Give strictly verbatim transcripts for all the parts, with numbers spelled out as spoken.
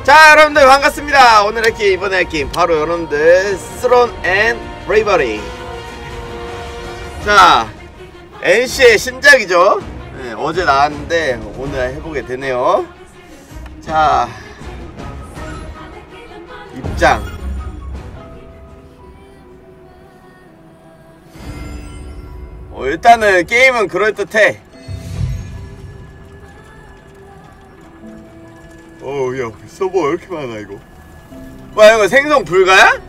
자, 여러분들 반갑습니다. 오늘의 게임, 이번에 할 게임 바로 여러분들 스론 앤 브레이버리. 자, 엔씨의 신작이죠. 네, 어제 나왔는데 오늘 해보게 되네요. 자, 입장. 어, 일단은 게임은 그럴듯해. 어우, 야, 서버 왜 이렇게 많아, 이거? 와, 이거 생성 불가야?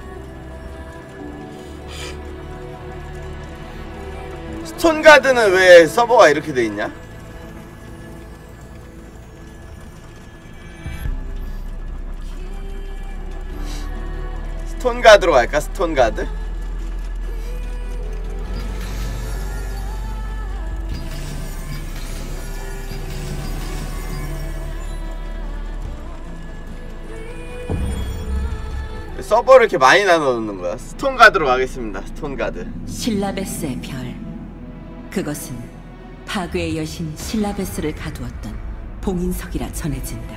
스톤가드는 왜 서버가 이렇게 돼있냐? 스톤가드로 갈까? 스톤가드? 서버를 이렇게 많이 나눠 놓는 거야. 스톤가드로 가겠습니다. 스톤가드. 실라베스의 별. 그것은 파괴의 여신 실라베스를 가두었던 봉인석이라 전해진다.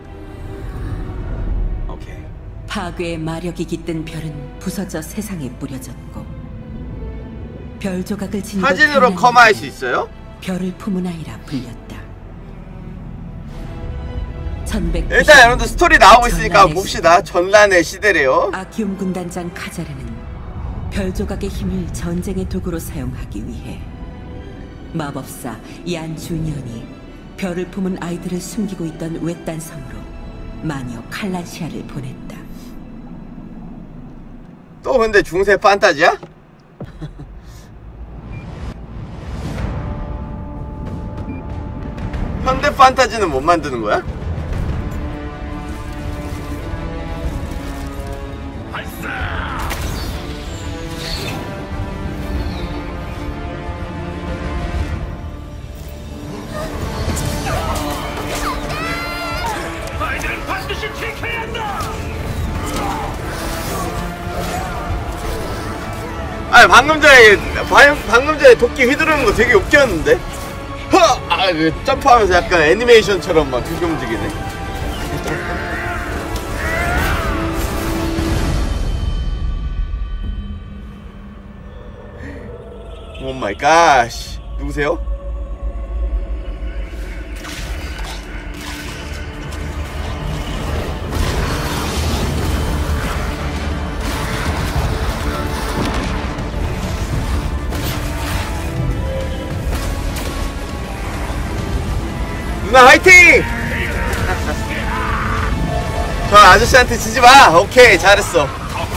오케이. 파괴의 마력이 깃든 별은 부서져 세상에 뿌려졌고, 별 조각을 지니고 사진으로 컴할 수 있어요? 별을 품은 아이라 불렸다. 일단 여러분들 스토리 나오고 있으니까 한번 봅시다. 전란의 시대래요. 아키움 군단장 카자르는 별 조각의 힘을 전쟁의 도구로 사용하기 위해 마법사 얀 주니언이 별을 품은 아이들을 숨기고 있던 외딴 섬으로 마녀 칼라시아를 보냈다. 또 근데 중세 판타지야? 현대 판타지는 못 만드는 거야? 아니, 방금 전에 방금 전에 도끼 휘두르는 거 되게 웃겼는데? 허! 아, 그 점프하면서 약간 애니메이션처럼 막 그렇게 움직이네. 오 마이 갓. 누구세요? 누나 화이팅! 저 아저씨한테 지지마! 오케이, 잘했어.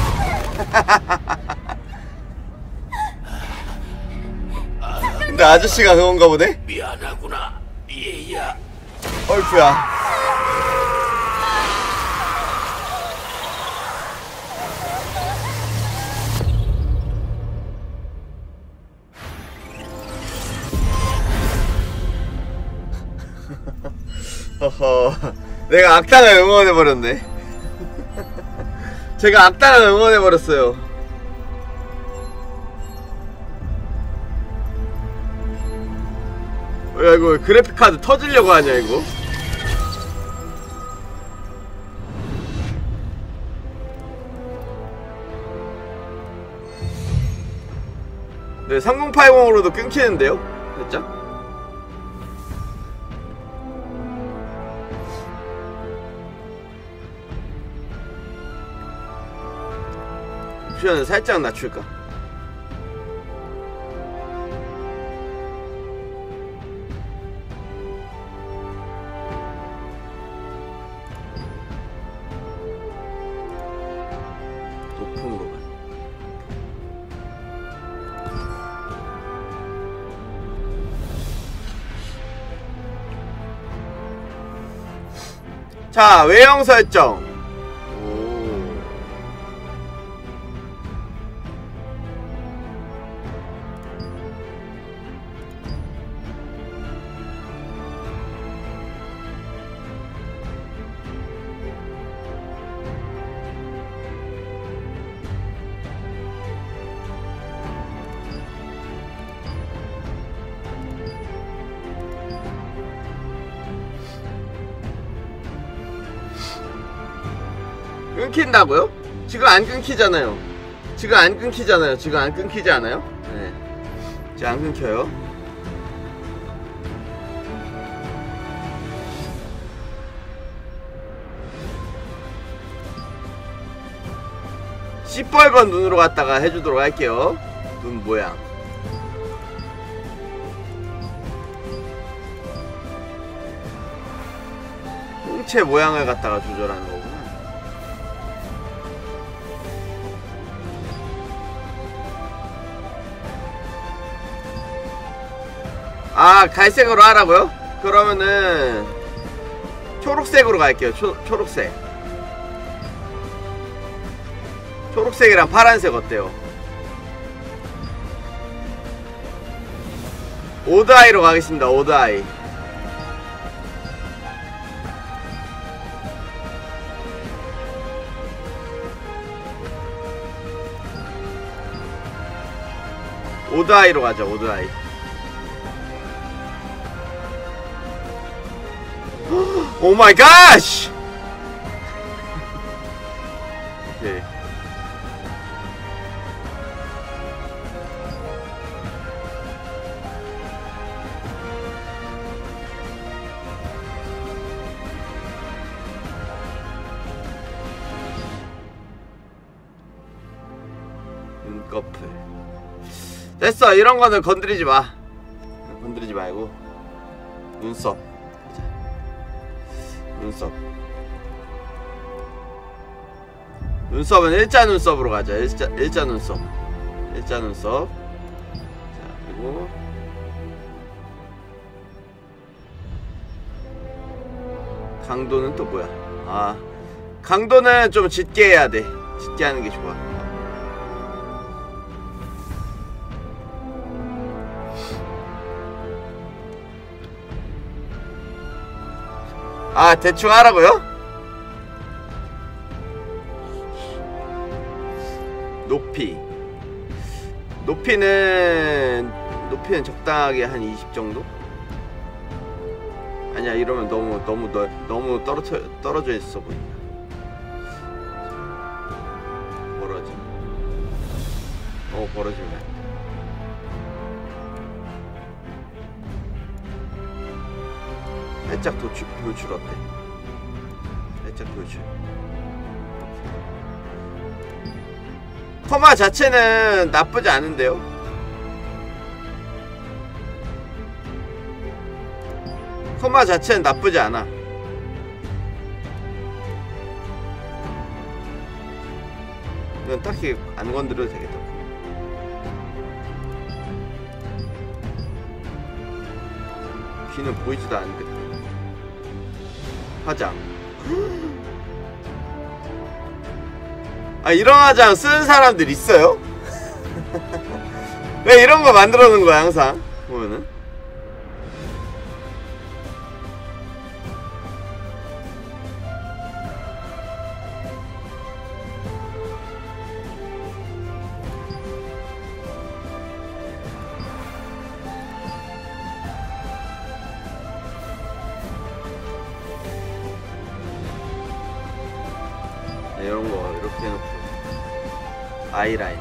근데 아저씨가 그건가 보네? 미안하구나, 얘야. 어이쿠야. 허허, 내가 악당을 응원해버렸네. 제가 악당을 응원해버렸어요. 야, 이거 그래픽카드 터지려고 하냐, 이거? 네, 삼공팔공으로도 끊기는데요? 됐죠? 옵션을 살짝 낮출까? 높은 거만. 자, 외형 설정. 끊긴다고요? 지금 안 끊기잖아요. 지금 안 끊기잖아요. 지금 안 끊기지 않아요? 네. 지금 안 끊겨요. 시뻘건 눈으로 갖다가 해주도록 할게요. 눈 모양. 홍채 모양을 갖다가 조절하는 거구나. 아, 갈색으로 하라고요? 그러면은 초록색으로 갈게요. 초, 초록색. 초록색이랑 파란색 어때요? 오드아이로 가겠습니다. 오드아이. 오드아이로 가자. 오드아이. 오 마이 갓! 오케이. 눈꺼풀. 됐어. 이런 거는 건드리지 마. 건드리지 말고. 눈썹. 보자. 눈썹. 눈썹은 일자 눈썹으로 가자. 일자, 일자 눈썹. 일자 눈썹. 자, 그리고 강도는 또 뭐야? 아, 강도는 좀 짙게 해야 돼. 짙게 하는 게 좋아. 아, 대충 하라고요? 높이. 높이는 높이는 적당하게 한 이십 정도? 아니야, 이러면 너무 너무 너, 너무 떨어져 떨어져 있어 보인다. 벌어지. 어, 벌어지네. 살짝 도출, 도출 어때? 살짝 도출. 커마 자체는 나쁘지 않은데요? 커마 자체는 나쁘지 않아. 이건 딱히 안 건드려도 되겠다. 귀는 보이지도 않는데. 화장. 아, 이런 화장 쓰는 사람들 있어요? 왜 이런 거 만들어 놓은 거야, 항상 보면은? 이런 거 이렇게 해놓고 아이라인.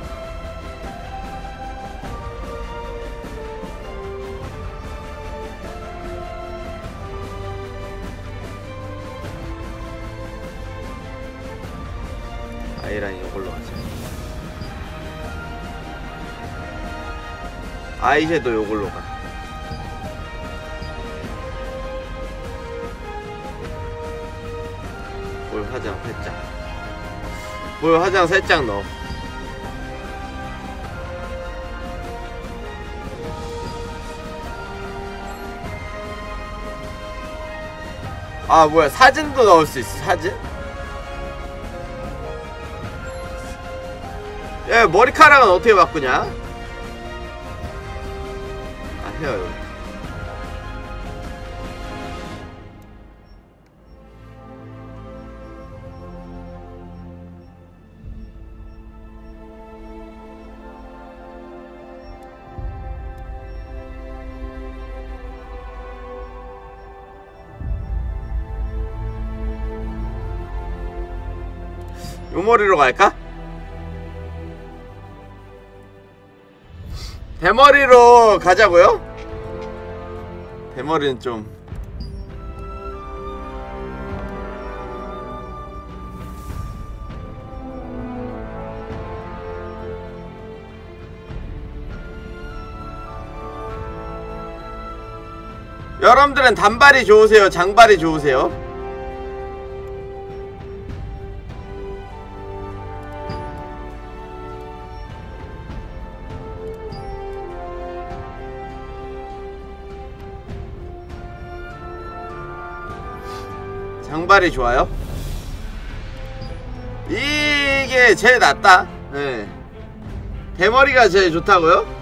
아이라인 이걸로 하자. 아이섀도우 이걸로 가. 볼 화장 살짝. 볼 화장 살짝 넣어. 아, 뭐야, 사진도 넣을 수 있어. 사진? 야, 머리카락은 어떻게 바꾸냐? 아, 헤어 여기. 요 머리로 갈까? 대머리로 가자고요? 대머리는 좀 여러분들은 단발이 좋으세요? 장발이 좋으세요? 장발이 좋아요? 이게 제일 낫다. 네. 대머리가 제일 좋다고요?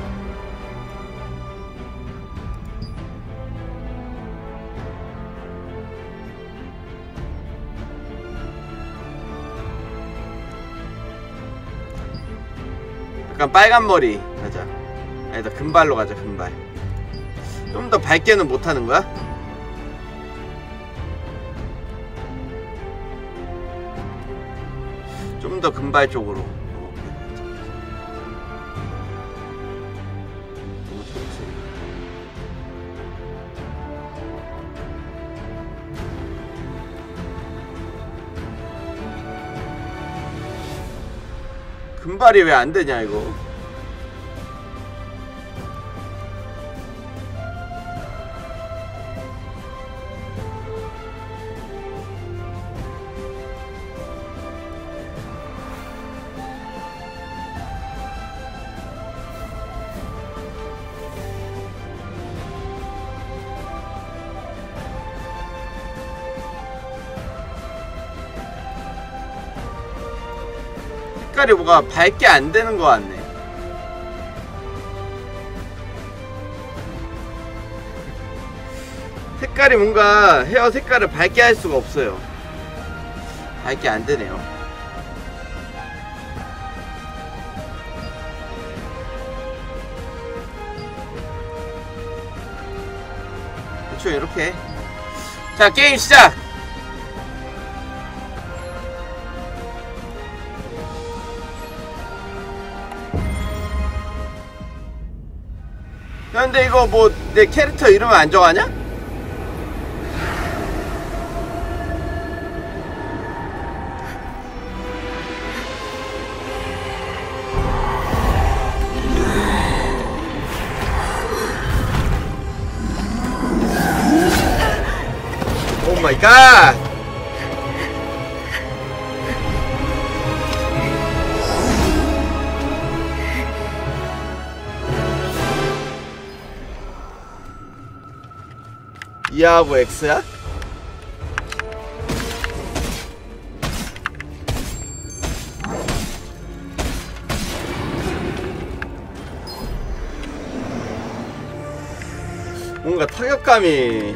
약간 빨간 머리 가자. 아니다, 금발로 가자. 금발. 좀 더 밝게는 못하는 거야? 좀 더 금발 쪽으로. 금발이 왜 안 되냐 이거? 색깔이 뭐가 밝게 안 되는 것 같네. 색깔이 뭔가 헤어 색깔을 밝게 할 수가 없어요. 밝게 안 되네요. 대충 이렇게. 자, 게임 시작! 근데 이거 뭐 내 캐릭터 이름은 안 정하냐? 오 마이 갓! 이하고 X야? 뭔가 타격감이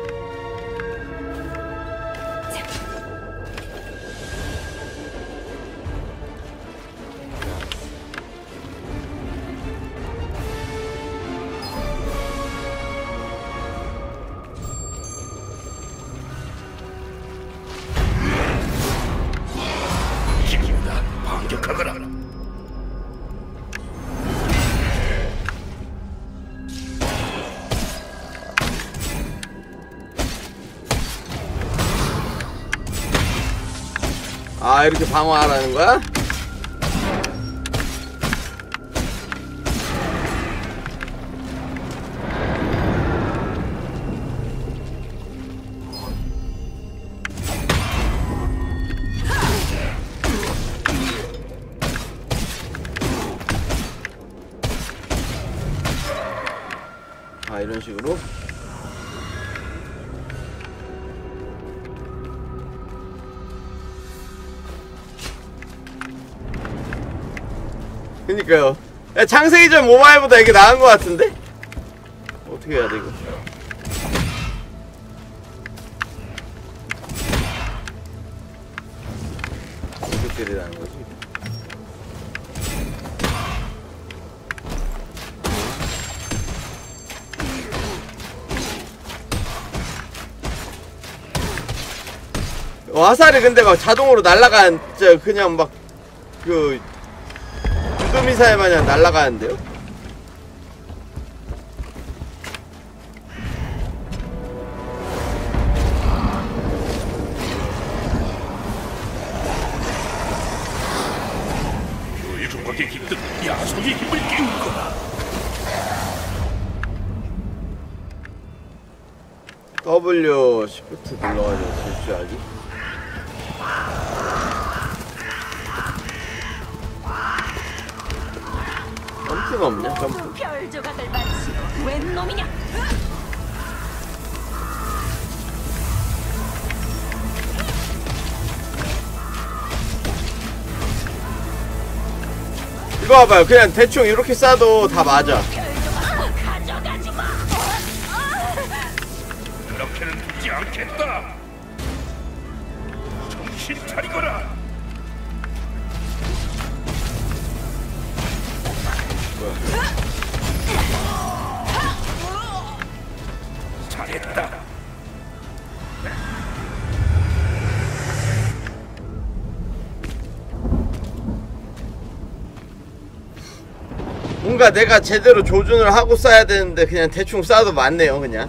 아, 이렇게 방어하라는 거야? 아, 이런 식으로? 그니까요. 야, 창세기전 모바일보다 이게 나은 것 같은데? 어떻게 해야 돼 이거? 어떻게 때리라는 거지? 화살이 근데 막 자동으로 날아간 저 그냥 막 그 유도미사일 마냥 날아가는데요? 조각에 깃든 야속의 힘을 깨울 거다. W 시프트 눌러가지고 질주하기. 점프가 없냐? 점프. 별 조각을 마치고 웬 놈이냐? 이거 봐봐요. 그냥 대충 이렇게 쏴도 다 맞아. 가져가지 마. 그렇게는 두지 않겠다. 정신 차리거라. 잘했다. 뭔가 내가 제대로 조준을 하고 쏴야 되는데 그냥 대충 쏴도 맞네요. 그냥.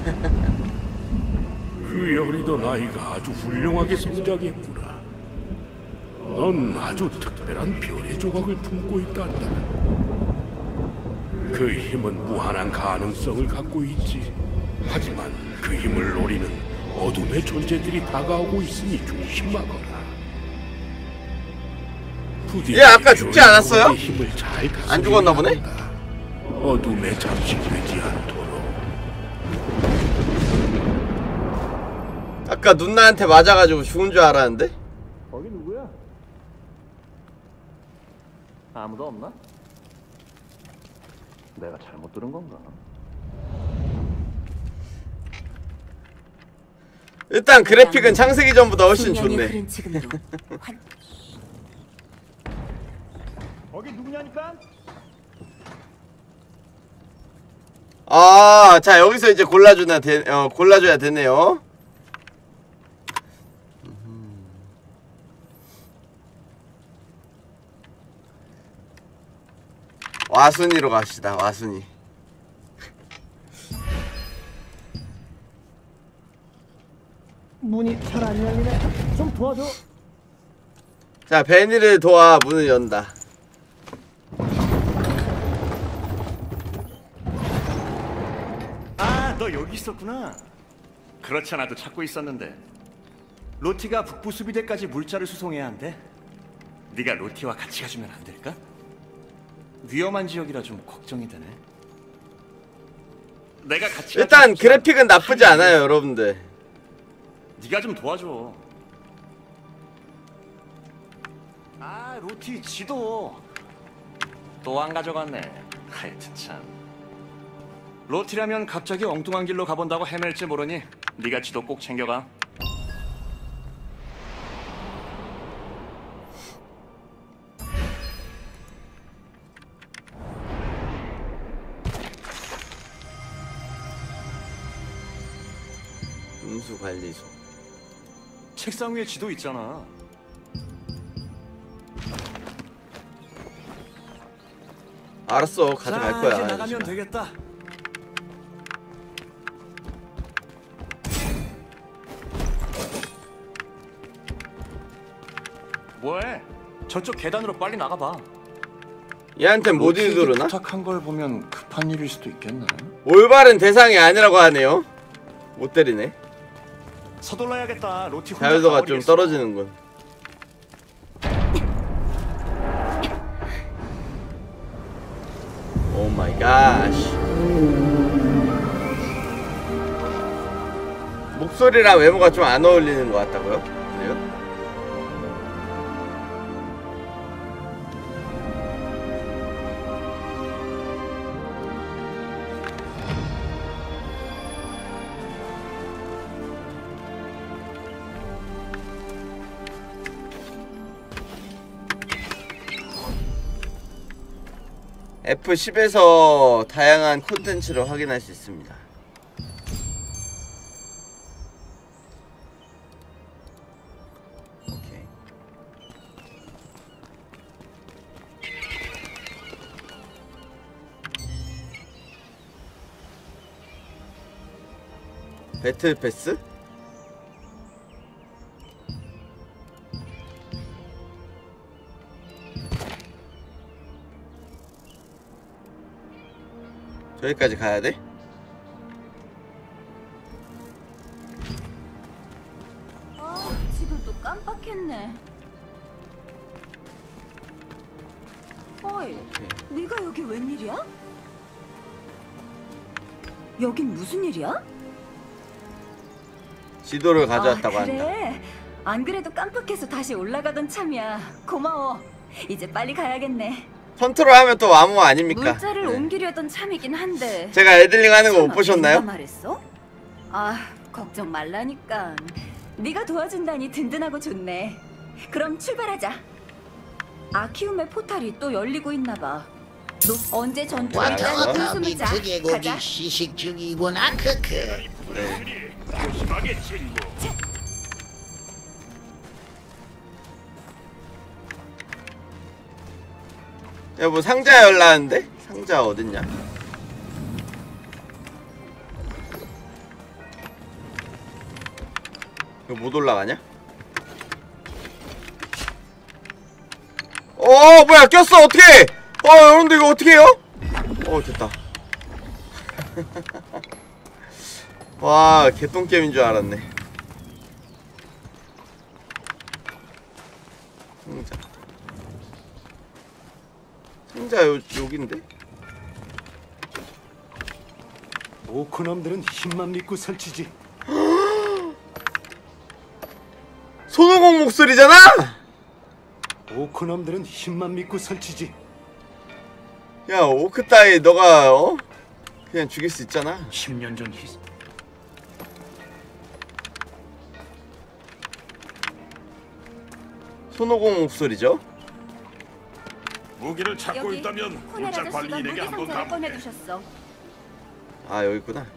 그 어리던 아이가 아주 훌륭하게 성장했구나. 넌 아주 특별한 별의 조각을 품고 있단다. 그 힘은 무한한 가능성을 갖고 있지. 하지만 그 힘을 노리는 어둠의 존재들이 다가오고 있으니 조심하거라. 부디 얘 아까 죽지 않았어요? 힘을 잘 안 죽었나 보네? 한다. 어둠에 잠식되지 않도록. 아까 누나한테 맞아가지고 죽은 줄 알았는데? 거기 누구야? 아무도 없나? 내가 잘못 들은 건가? 일단 그래픽은 창세기 전보다 훨씬 좋네. 흐른 지금도 환... 거기 누구냐니까? 아, 자 여기서 이제 골라주나 되, 어, 골라줘야 되네요. 와순이로 갑시다. 와순이. 문이 잘 안 열리네. 좀 도와줘. 자, 베니를 도와 문을 연다. 아, 너 여기 있었구나. 그렇지 않아도 찾고 있었는데. 로티가 북부 수비대까지 물자를 수송해야 한대. 네가 로티와 같이 가주면 안 될까? 위험한 지역이라 좀 걱정이 되네. 내가 같이 일단 가주면 그래픽은 나쁘지 않아요, 여러분들. 네가 좀 도와줘. 아, 로티 지도 또 안 가져갔네. 하여튼 참. 로티라면 갑자기 엉뚱한 길로 가본다고 헤맬지 모르니 네가 지도 꼭 챙겨가. 운수관리소. 책상 위에 지도 있잖아. 알았어, 가져갈 자, 거야. 이제 나가면 아저씨가. 되겠다. 뭐해? 저쪽 계단으로 빨리 나가봐. 얘한텐 못 로티에게 이두르나? 부탁한 걸 보면 급한 일일 수도 있겠네. 올바른 대상이 아니라고 하네요. 못 때리네. 서둘러야겠다. 로티 혼자 자유도가 좀 가버리겠어. 떨어지는군. 오 마이 갓. 목소리랑 외모가 좀 안 어울리는 것 같다고요? 그래요? 에프 십에서 다양한 콘텐츠를 확인할 수 있습니다. 배틀 패스? 저기까지 가야 돼? 아, 지금 또 깜빡했네. 어이, 네가 여기 웬일이야? 여긴 무슨 일이야? 지도를 가져왔다고 아, 그래. 한다. 안 그래도 깜빡해서 다시 올라가던 참이야. 고마워. 이제 빨리 가야겠네. 컨트롤하면 또 와무 아닙니까? 물자를 네. 옮기려던 참이긴 한데. 제가 애들링 하는 거 못 설마 보셨나요? 누가 말했어? 아, 걱정 말라니까. 네가 도와준다니 든든하고 좋네. 그럼 출발하자. 아키움의 포탈이 또 열리고 있나봐. 너 언제 전투를 와서 했다고 와서 숨을 자. 민트계곡이 가자. 시식 중이구나. 크크. 네. 조심하게 친구. 야, 뭐 상자 열라는데? 상자 어딨냐? 이거 못 올라가냐? 어, 뭐야, 꼈어, 어떡해! 어, 여러분들 이거 어떻게 해요? 어, 됐다. 와, 개똥게임인 줄 알았네. 상자. 상자 요, 여긴데? 오코놈들은 힘만 믿고 설치지. 손오공 목소리잖아! 오코놈들은 힘만 믿고 설치지. 야, 오크 따위 너가 어? 그냥 죽일 수 있잖아. 십 년 전 희... 손오공 목소리죠? 무기를 찾고 여기 있다면 코넬 물자 아저씨가 관리인에게 무기 한번 상자를 가볼게. 꺼내주셨어. 아, 여기 있구나.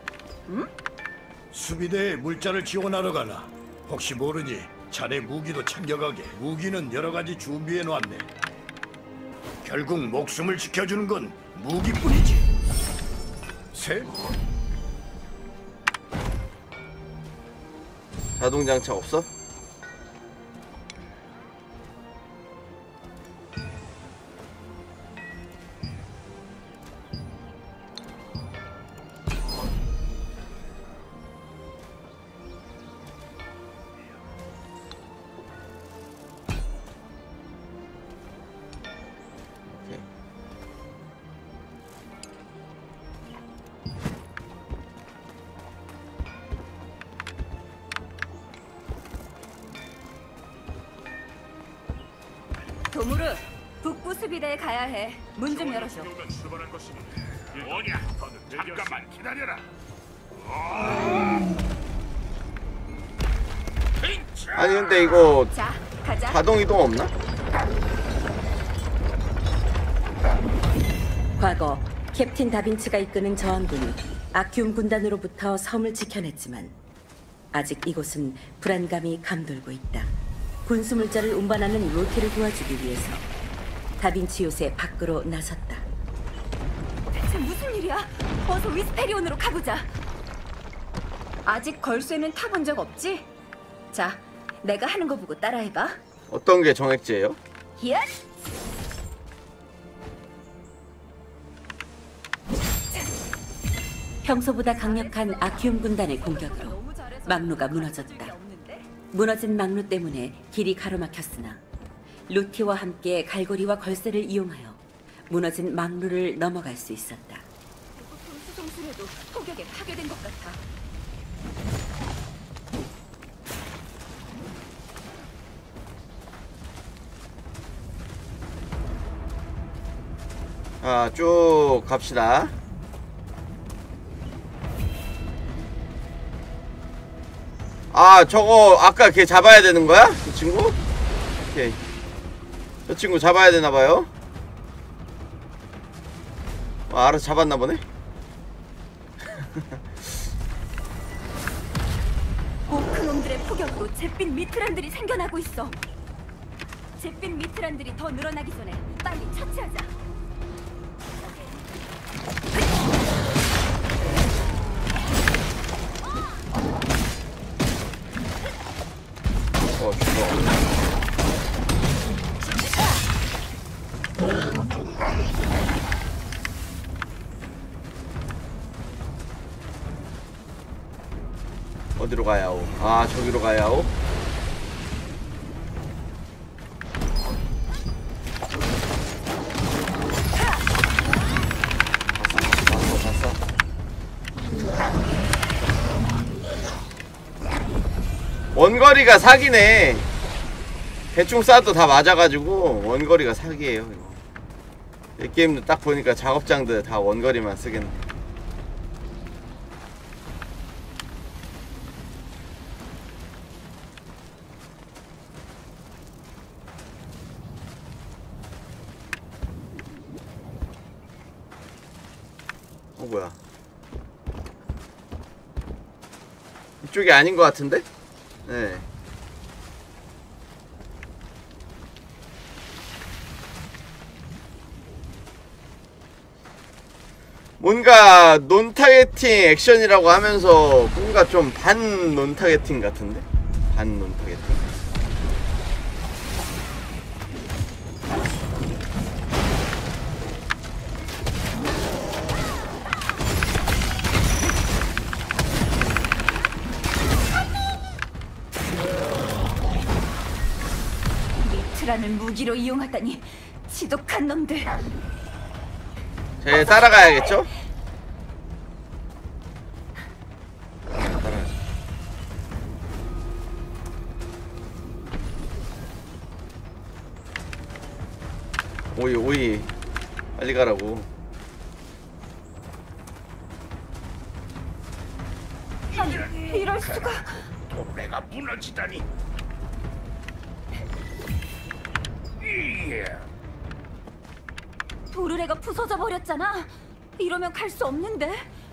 수비대에 물자를 지원하러 가나. 혹시 모르니 자네 무기도 챙겨가게. 무기는 여러 가지 준비해 놨네. 결국 목숨을 지켜주는 건 무기뿐이지. 셋. 자동장착 없어? 오케이. 도무르, 북부 수비대에 가야 해. 문 좀 열어줘. 출발할 것이니 뭐냐? 잠깐만 기다려라. 아니 근데 이거 자, 가자. 자동 이동 없나? 과거 캡틴 다빈치가 이끄는 저항군이 아키움 군단으로부터 섬을 지켜냈지만 아직 이곳은 불안감이 감돌고 있다. 군수물자를 운반하는 로티를 도와주기 위해서 다빈치 요새 밖으로 나섰다. 대체 무슨 일이야? 어서 위스페리온으로 가보자. 아직 걸쇠는 타본 적 없지? 자, 내가 하는 거 보고 따라해봐. 어떤 게 정액제예요? 야! 평소보다 강력한 아키움 군단의 공격으로 막루가 무너졌다. 무너진 막루 때문에 길이 가로막혔으나 루티와 함께 갈고리와 걸쇠를 이용하여 무너진 막루를 넘어갈 수 있었다. 수송수레도 폭격에 파괴된 것 같아. 아, 쭉 갑시다. 아, 저거 아까 걔 잡아야 되는 거야? 그 친구? 오케이. 저 친구 잡아야 되나 봐요. 아, 알아서 잡았나 보네. 오크놈들의 폭격으로 잿빛 미트란들이 생겨나고 있어. 잿빛 미트란들이 더 늘어나기 전에 빨리 처치하자. 죽어 죽어. 어디로 가야오? 아 저기로 가야오? 봤어 봤어 봤어. 원거리가 사기네. 대충 쏴도 다 맞아가지고 원거리가 사기예요 이거. 이 게임도 딱 보니까 작업장들 다 원거리만 쓰겠네. 어 뭐야, 이쪽이 아닌 것 같은데? 네. 뭔가 논타겟팅 액션이라고 하면서 뭔가 좀 반 논타겟팅 같은데? 반 논타겟팅? 미트라는 무기로 이용하다니 지독한 놈들. 쟤 따라가야겠죠? 따라가. 오이 오이 빨리 가라고. 아니 이럴 수가. 도래가 무너지다니. 예. 도르래가 부서져 버렸잖아. 이러면 갈 수 없는데.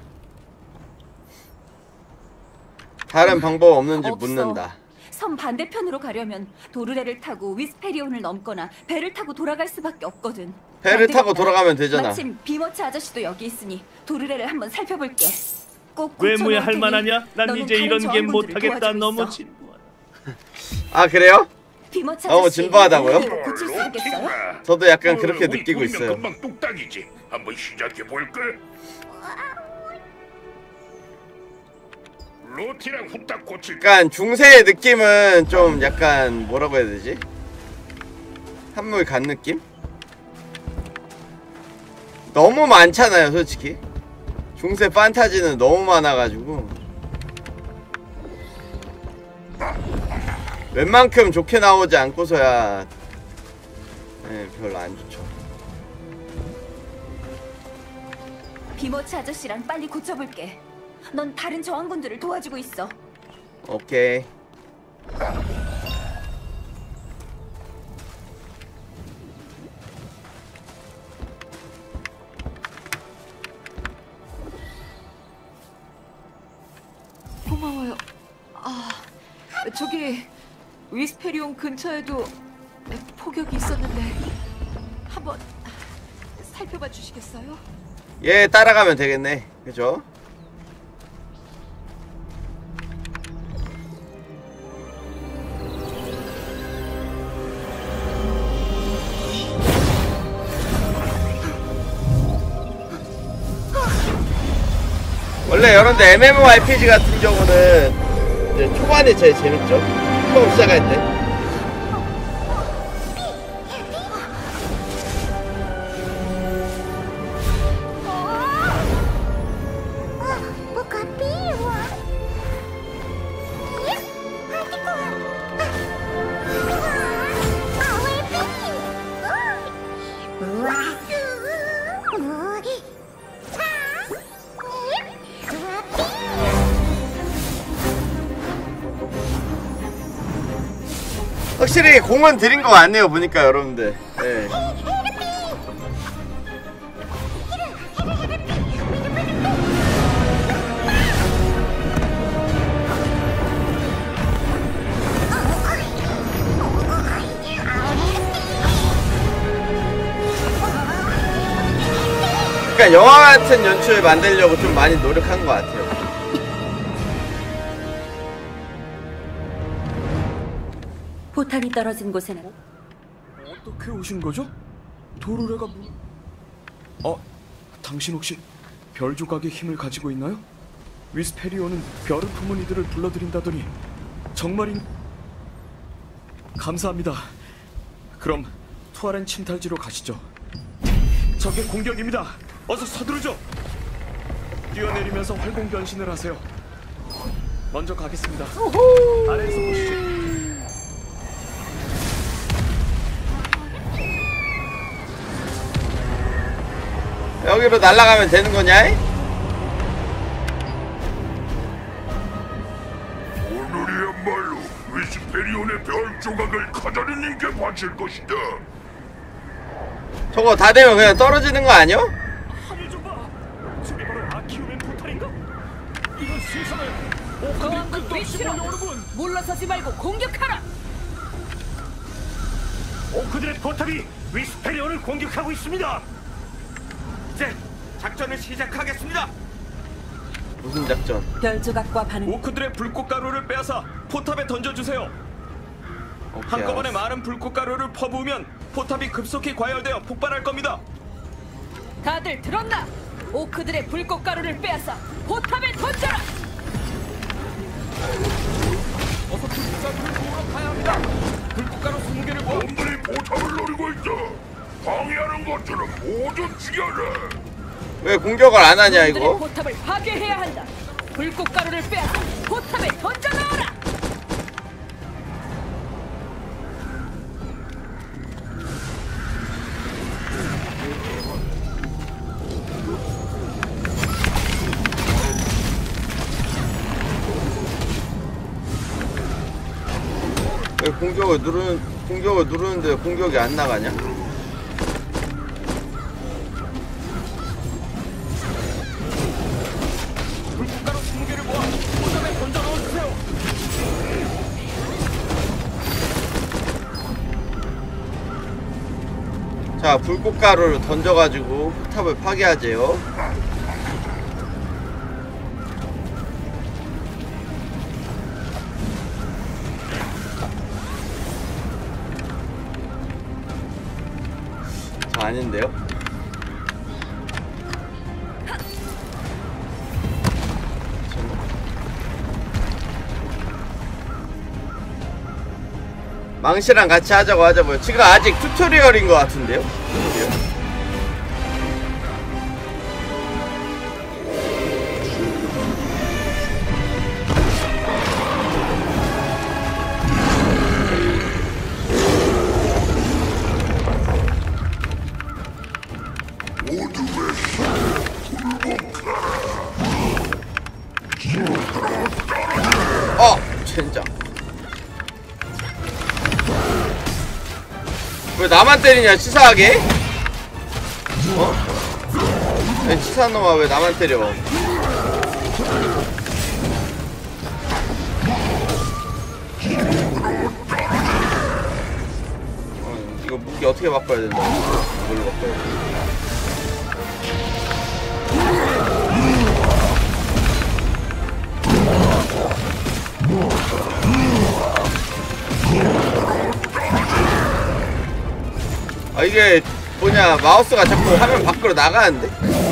다른 방법 없는지 없어. 묻는다. 섬 반대편으로 가려면 도르래를 타고 위스페리온을 넘거나 배를 타고 돌아갈 수밖에 없거든. 배를 안 되겠다. 타고 돌아가면 되잖아. 마침 비머치 아저씨도 여기 있으니 도르래를 한번 살펴볼게. 꼭 외모에 고쳐놓을 할 테니 만하냐? 난 너는 이제 다른 이런 게임 저항군들을 못하겠다. 도와주고 너무 있어. 진부하다. 아 그래요? 비머치 너무 아저씨 진부하다고요? 이대로 고칠 수 있겠어요? 저도 약간 어, 그렇게 우리 느끼고 분명 있어요. 금방 뚝딱이지. 한번 시작해 볼까? 로티랑 후딱 고칠까? 약간 중세의 느낌은 좀 약간 뭐라고 해야 되지? 한물 간 느낌? 너무 많잖아요 솔직히. 중세 판타지는 너무 많아가지고 웬만큼 좋게 나오지 않고서야 네, 별로 안 좋죠. 비머치 아저씨랑 빨리 고쳐볼게. 넌 다른 저항군들을 도와주고 있어. 오케이. 고마워요. 아, 저기 위스페리온 근처에도 폭격이 있었는데 한번 살펴봐 주시겠어요? 얘 따라가면 되겠네. 그죠? 원래 이런데 엠엠오알피지 같은 경우는 이제 초반이 제일 재밌죠? 처음 시작할 때. 확실히 공은 들인 것 같네요 보니까 여러분들. 네. 그러니까 영화 같은 연출 만들려고 좀 많이 노력한 것 같아요. 포탄이 떨어진 곳에는 어떻게 오신 거죠? 도르래가 뭐... 어, 당신 혹시 별 조각의 힘을 가지고 있나요? 위스페리온은 별을 품은 이들을 불러들인다더니 정말인... 감사합니다. 그럼 투아렌 침탈지로 가시죠. 적의 공격입니다. 어서 서두르죠. 뛰어내리면서 활공 변신을 하세요. 먼저 가겠습니다. 아래에서 보시죠. 여기로 날아가면 되는 거냐? 오늘이야말로 위스페리온의 별 조각을 카자르님께 바칠 것이다. 저거 다 되면 그냥 떨어지는 거 아니야? 하늘 좀 봐. 저게 바로 아키우멘 포탈인가? 이런 세상에 오크들이 끝도 없이 몰려오는군. 물러서지 말고 공격하라. 오크들의 포탑이 위스페리온을 공격하고 있습니다. 이제 작전을 시작하겠습니다. 무슨 작전? 별조각과 반응. 오크들의 불꽃가루를 빼앗아 포탑에 던져주세요. 오케이, 한꺼번에 알았어. 많은 불꽃가루를 퍼부으면 포탑이 급속히 과열되어 폭발할 겁니다. 다들 들었나? 오크들의 불꽃가루를 빼앗아 포탑에 던져라. 어서 불꽃가루를 모으러 가야 합니다. 불꽃가루 스무 개를 모아. 놈들이 포탑을 노리고 있다. 방해하는 것들은 모두 죽여라. 왜 공격을 안 하냐 놈들의 이거? 포탑을 파괴해야 한다. 불꽃가루를 빼앗아 포탑에 던져 넣어라. 왜 공격을 누르는 공격을 누르는데 공격이 안 나가냐? 불꽃가루 스무 개를 모아 포탑에 던져 넣어주세요. 자, 불꽃가루를 던져가지고 포탑을 파괴하재요. 자, 아닌데요? 망치랑 같이 하자고 하자고요. 지금 아직 튜토리얼인 것 같은데요? 튜토리얼? 어! 젠장. 왜 나만 때리냐, 치사하게? 어? 왜 치사한 놈아 왜 나만 때려? 어, 이거 무기 어떻게 바꿔야 된다? 이걸로 바꿔야 돼. 아, 이게 뭐냐, 마우스가 자꾸 화면 밖으로 나가는데?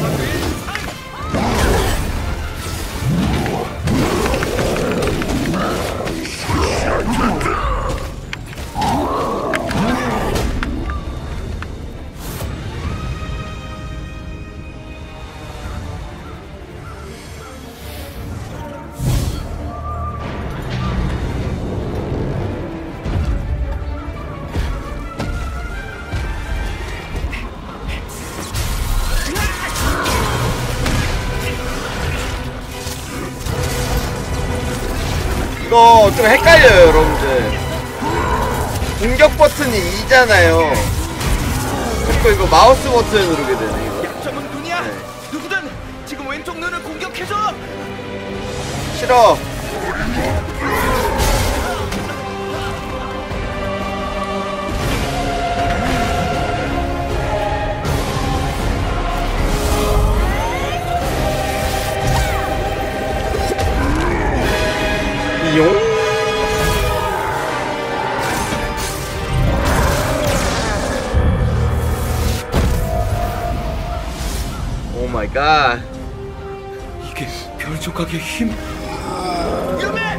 이거 좀 헷갈려요, 여러분들. 공격 버튼이 이잖아요. 자꾸 이거 마우스 버튼 누르게 되네, 이거. 약점은 눈이야. 네. 누구든 지금 왼쪽 눈을 공격해줘. 싫어. 이용? 마이 갓. 이게 별 조각의 힘? 위험해!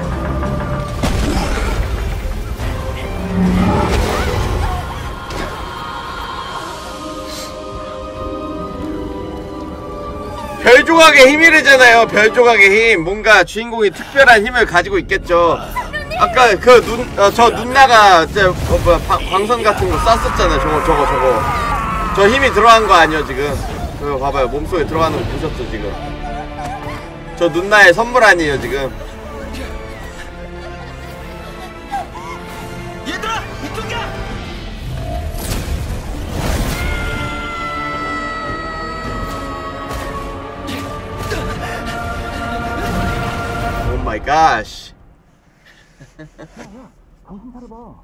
별 조각의 힘이래잖아요. 별 조각의 힘. 뭔가 주인공이 특별한 힘을 가지고 있겠죠. 아까 그 눈, 어, 저 눈나가 저 어, 뭐야 바, 광선 같은 거 쐈었잖아요. 저거 저거 저거. 저 힘이 들어간 거 아니요 지금. 그거 봐봐요. 몸속에 들어가는 거 보셨죠 지금. 저 눈나의 선물 아니에요 지금. 얘들아, 이쪽이야! 오 마이 갓. 정신 차려봐.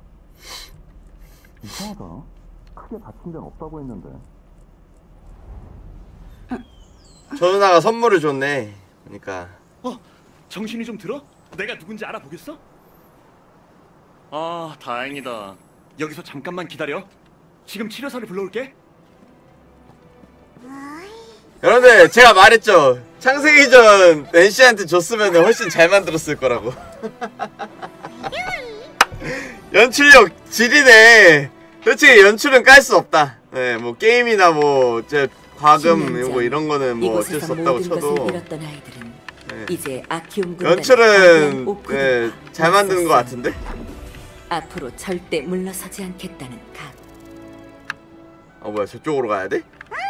이상하다. 크게 다친 데는 없다고 했는데. 저 누나가 선물을 줬네. 그러니까. 어, 정신이 좀 들어? 내가 누군지 알아보겠어? 아, 다행이다. 여기서 잠깐만 기다려. 지금 치료사를 불러올게. 여러분들 제가 말했죠. 창세기전 낸시한테 줬으면 훨씬 잘 만들었을 거라고. 연출력 지리네. 솔직히 연출은 깔 수 없다. 네, 뭐 게임이나 뭐 제 과금 뭐 이런 거는 뭐 어쩔 수 없다고 쳐도 네. 이제 아키움 연출은 네, 잘 만드는 것 같은데? 앞으로 절대 물러서지 않겠다는 각. 어 뭐야 저쪽으로 가야 돼?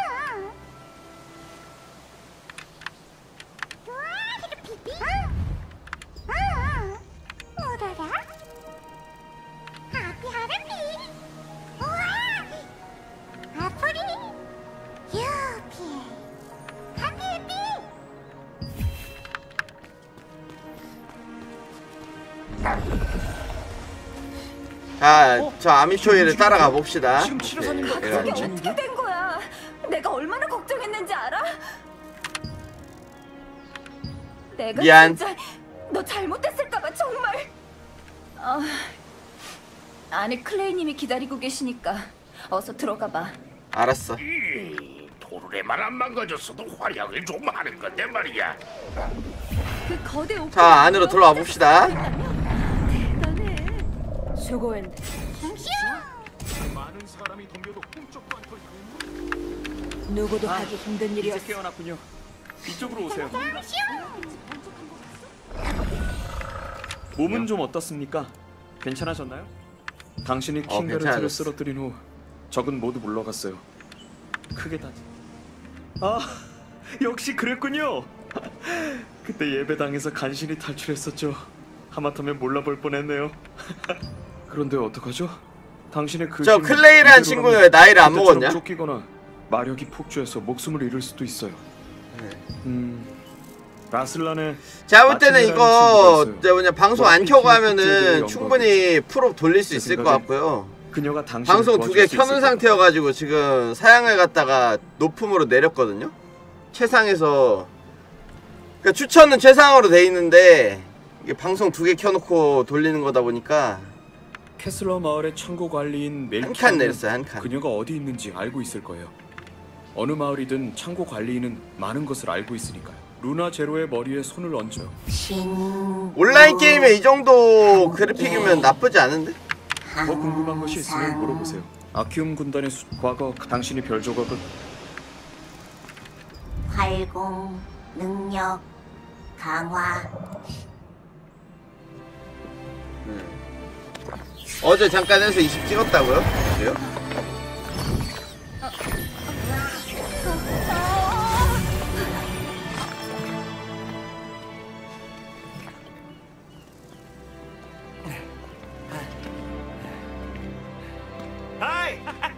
자, 저 아미초이를 따라가 봅시다. 지금 치료사님 네, 그게 어떻게 된 거야? 내가 얼마나 걱정했는지 알아? 내가 미안. 진짜 너 잘못했을까봐 정말. 아, 안에 클레이님이 기다리고 계시니까 어서 들어가봐. 알았어. 도르래만 안 망가졌어도 활약을 좀 하는 건데 말이야. 그 거대 옥. 자, 안으로 들어와 봅시다. 수고했네. 많은 사람이 덤벼도 꿈쩍도 안 털고. 누구도 하기 힘든 이제 일이었어. 깨어났군요. 이쪽으로 오세요. 몸은 좀 어떻습니까? 괜찮아졌나요? 당신이 어, 킹베르트를 괜찮아졌어. 쓰러뜨린 후 적은 모두 물러갔어요. 크게 다치. 아, 역시 그랬군요. 그때 예배당에서 간신히 탈출했었죠. 하마터면 몰라볼 뻔했네요. 그런데 어떡하죠? 당신의 그 저 힘이 클레이라는 이대로라면 친구는 왜 나이를 안 그때처럼 먹었냐? 쫓기거나 마력이 폭주해서 목숨을 잃을 수도 있어요. 음, 라슬란의 제가 볼 때는 마틴이라는 이거 친구가 있어요. 저 뭐냐 방송 안 켜고 하면은 충분히 풀업 돌릴 수 제 있을 것 생각엔 같고요. 그녀가 당신을 방송 두 개 도와줄 수 켜놓은 있을 것 상태여가지고 지금 사양을 갖다가 높음으로 내렸거든요. 최상에서 그러니까 추천은 최상으로 돼 있는데 이게 방송 두 개 켜놓고 돌리는 거다 보니까 캐슬러 마을의 창고 관리인 한 칸 멜키아는 내렸어요. 한 칸. 그녀가 어디 있는지 알고 있을 거예요. 어느 마을이든 창고 관리인은 많은 것을 알고 있으니까요. 루나 제로의 머리에 손을 얹어요. 온라인 게임에 이 정도 그래픽이면 나쁘지 않은데? 더 궁금한 것이 있으면 물어보세요. 아키움 군단의 수, 과거 당신이 별 조각을 활공, 능력, 강화. 어제 잠깐 해서 이십 찍었다고요? 그래요? 하이!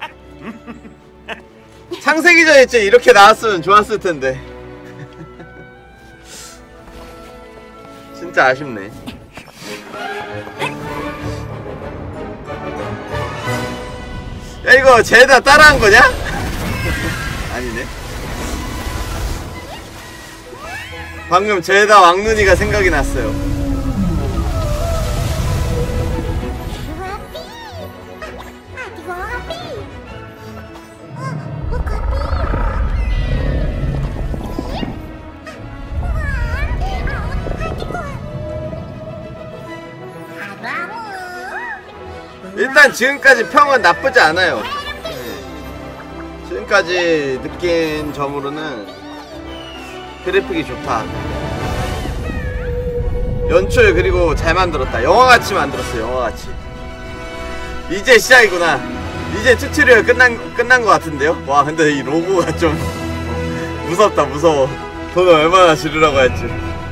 창세기전에 진짜 이렇게 나왔으면 좋았을 텐데. 진짜 아쉽네. 야 이거 쟤다 따라한 거냐? 아니네. 방금 쟤다 왕눈이가 생각이 났어요. 일단 지금까지 평은 나쁘지 않아요. 네. 지금까지 느낀 점으로는 그래픽이 좋다. 연출 그리고 잘 만들었다. 영화같이 만들었어. 영화같이. 이제 시작이구나. 이제 튜토리얼 끝난 끝난 것 같은데요? 와 근데 이 로고가 좀 무섭다. 무서워. 돈을 얼마나 지르라고 했지.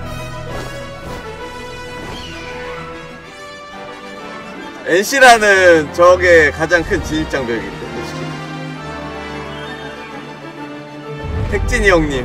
엔씨라는 저게 가장 큰 진입장벽인데 솔직히. 택진이 형님.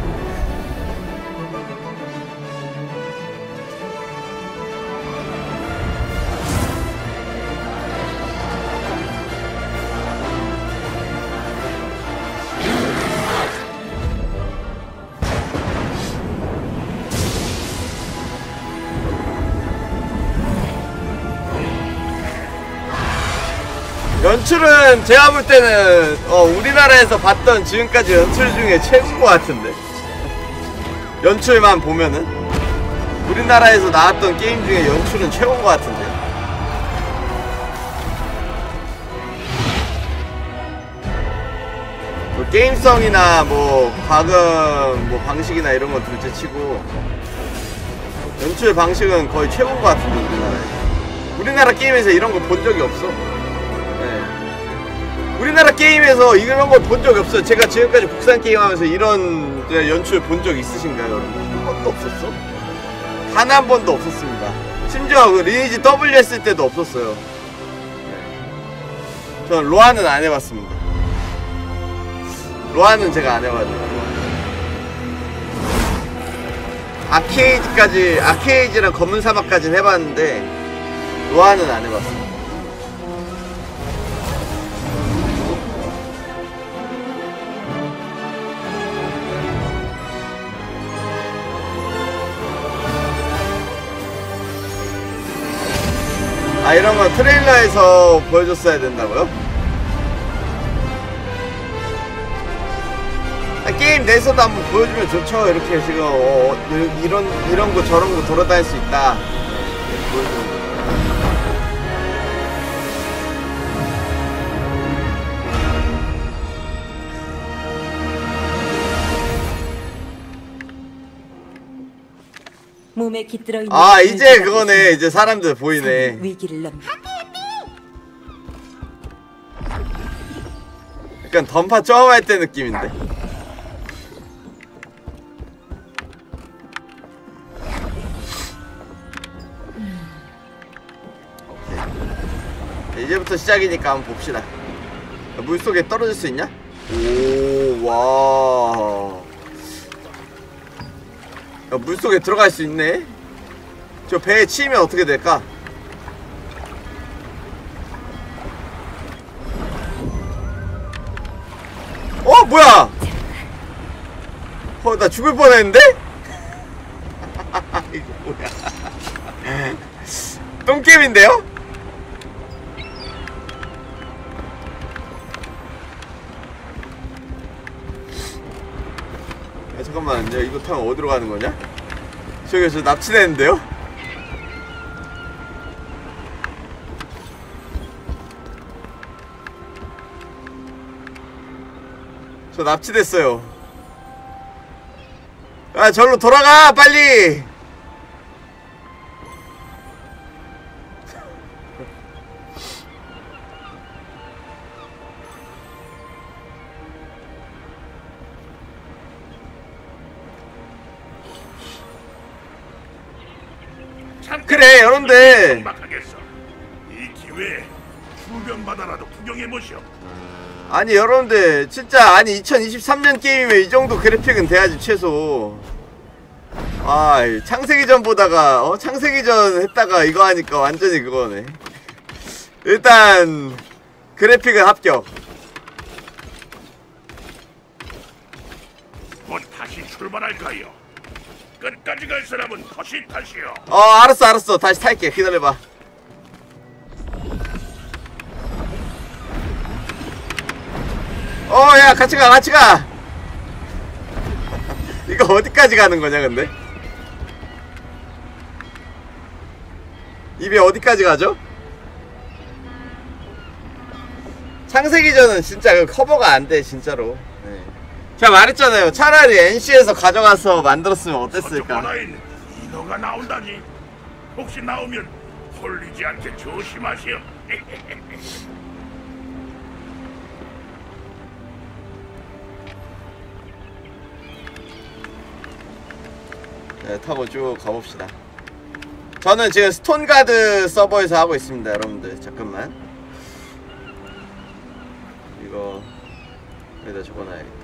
연출은 제가 볼 때는 어, 우리나라에서 봤던 지금까지 연출 중에 최고인 것 같은데. 연출만 보면은 우리나라에서 나왔던 게임 중에 연출은 최고인 것 같은데. 뭐 게임성이나 뭐 과금 뭐 방식이나 이런 건 둘째치고 연출 방식은 거의 최고인 것 같은데 우리나라에. 우리나라 게임에서 이런 거 본 적이 없어. 우리나라 게임에서 이런 거 본 적이 없어요. 제가 지금까지 국산 게임 하면서 이런 연출 본 적 있으신가요, 여러분? 한 번도 없었어? 단 한 번도 없었습니다. 심지어 그 리니지 더블유 했을 때도 없었어요. 네. 전 로아는 안 해봤습니다. 로아는 제가 안 해가지고. 아케이지까지, 아케이지랑 검은 사막까지는 해봤는데, 로아는 안 해봤습니다. 아 이런 거 트레일러에서 보여줬어야 된다고요? 아, 게임 내에서도 한번 보여주면 좋죠. 이렇게 지금 어, 이런 이런 거 저런 거 돌아다닐 수 있다. 네, 보여주면 좋죠. 몸에 깃들어 있는 아 이제 그거네. 이제 사람들 보이네. 위기를 넘. 약간 던파 처음 할 때 느낌인데. 오케이. 이제부터 시작이니까 한번 봅시다. 물속에 떨어질 수 있냐? 오, 와. 야, 물속에 들어갈 수 있네? 저 배에 치이면 어떻게 될까? 어? 뭐야? 어, 나 죽을 뻔했는데? 이거 뭐야? 똥게임인데요? 야, 잠깐만, 이제 이거 타면 어디로 가는 거냐? 저기 저 납치되는데요? 저 납치됐어요. 아, 절로 돌아가 빨리. 그래 여러분들 이 기회에 주변 바다라도 구경해 보시오. 아니 여러분들 진짜 아니 이천이십삼 년 게임이면 이 정도 그래픽은 돼야지 최소. 아 창세기전 보다가 어 창세기전 했다가 이거 하니까 완전히 그거네. 일단 그래픽은 합격. 곧 다시 출발할까요? 끝까지 갈 사람은 다시 타시오. 어 알았어 알았어 다시 탈게. 기다려봐. 어 야 같이 가 같이 가. 이거 어디까지 가는 거냐 근데? 입이 어디까지 가죠? 창세기전은 진짜 그 커버가 안 돼 진짜로. 네. 제가 말했잖아요. 차라리 엔씨에서 가져가서 만들었으면 어땠을까. 서쪽 인어가 나온다니. 혹시 나오면 홀리지 않게 조심하시오. 네, 타고 쭉 가봅시다. 저는 지금 스톤가드 서버에서 하고 있습니다 여러분들. 잠깐만 이거 여기다 적어놔야겠다.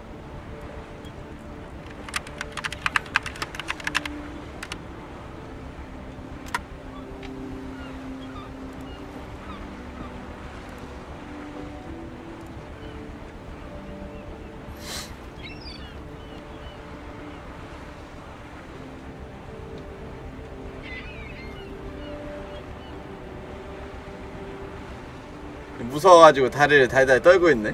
무서워가지고 다리를 달달 떨고 있네.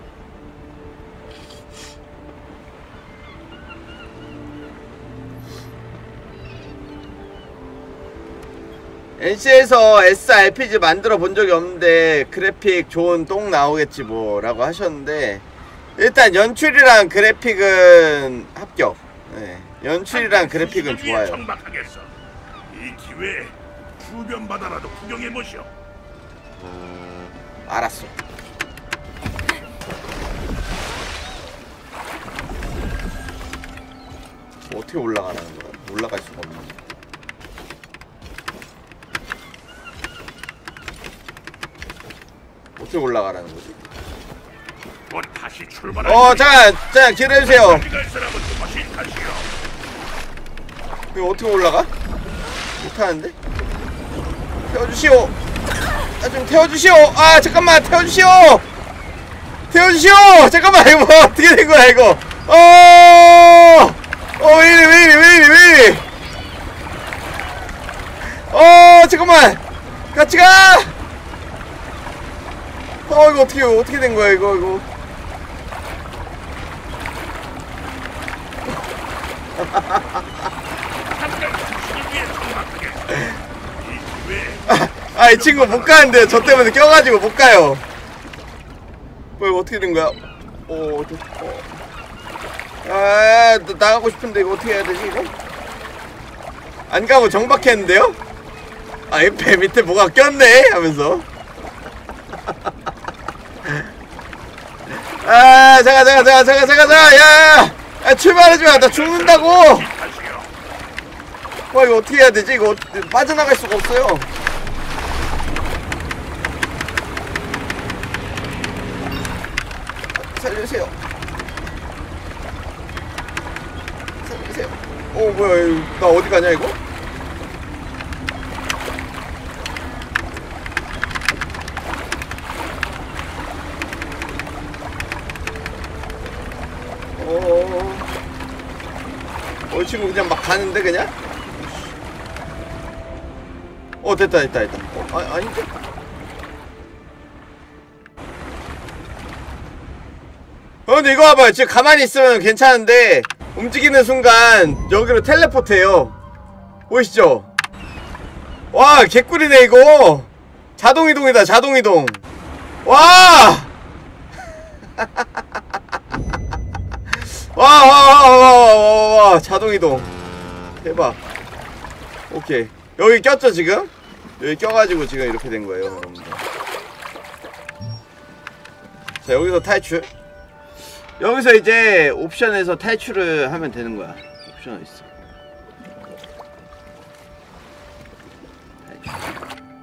엔씨에서 에스알피지 만들어 본 적이 없는데 그래픽 좋은 똥 나오겠지 뭐 라고 하셨는데, 일단 연출이랑 그래픽은 합격. 네, 연출이랑 그래픽은 좋아요. 정박하겠어. 이 기회에 주변 바다라도 구경해보시오. 알았어. 어떻게 올라가라는 거야? 올라갈 수가 없는데. 어떻게 올라가라는 거지? 곧 다시 출발할 어, 잠깐, 잠깐 기다려주세요. 이거 어떻게 올라가? 못하는데? 태워주시오. 아, 좀 태워주시오. 아, 잠깐만, 태워주시오. 태워주시오. 잠깐만, 이거 뭐 어떻게 된 거야 이거? 어, 어, 왜 이래, 왜 이래, 왜 이래, 왜 이래? 어, 잠깐만, 같이 가. 어, 이거 어떻게 어떻게 된 거야 이거 이거? 아, 이 친구 못 가는데 저 때문에 껴가지고 못 가요. 뭐 이거 어떻게 된 거야? 어, 어떻게? 어. 아, 나, 나가고 싶은데 이거 어떻게 해야 되지 이거? 안 가고 정박했는데요? 아, 옆에 밑에 뭐가 꼈네 하면서. 아, 잠깐 잠깐 잠깐 잠깐 잠깐 잠깐 야, 야, 출발하지 마. 나 죽는다고. 와, 이거 어떻게 해야 되지? 이거 빠져나갈 수가 없어요. 살려주세요. 살려주세요. 어, 뭐야, 이거, 나 어디 가냐 이거? 어, 어, 이 친구 그냥 막 가는데 그냥? 어, 됐다 됐다 됐다. 어, 아, 아닌데? 어, 근데 이거 봐봐요. 지금 가만히 있으면 괜찮은데 움직이는 순간 여기로 텔레포트해요. 보이시죠? 와, 개꿀이네 이거. 자동이동이다, 자동이동. 와! 와, 와, 와, 와, 와, 와, 와, 자동이동. 대박. 오케이. 여기 꼈죠, 지금? 여기 껴가지고 지금 이렇게 된 거예요, 여러분들. 자, 여기서 탈출. 여기서 이제 옵션에서 탈출을 하면 되는 거야. 옵션 있어. 탈출.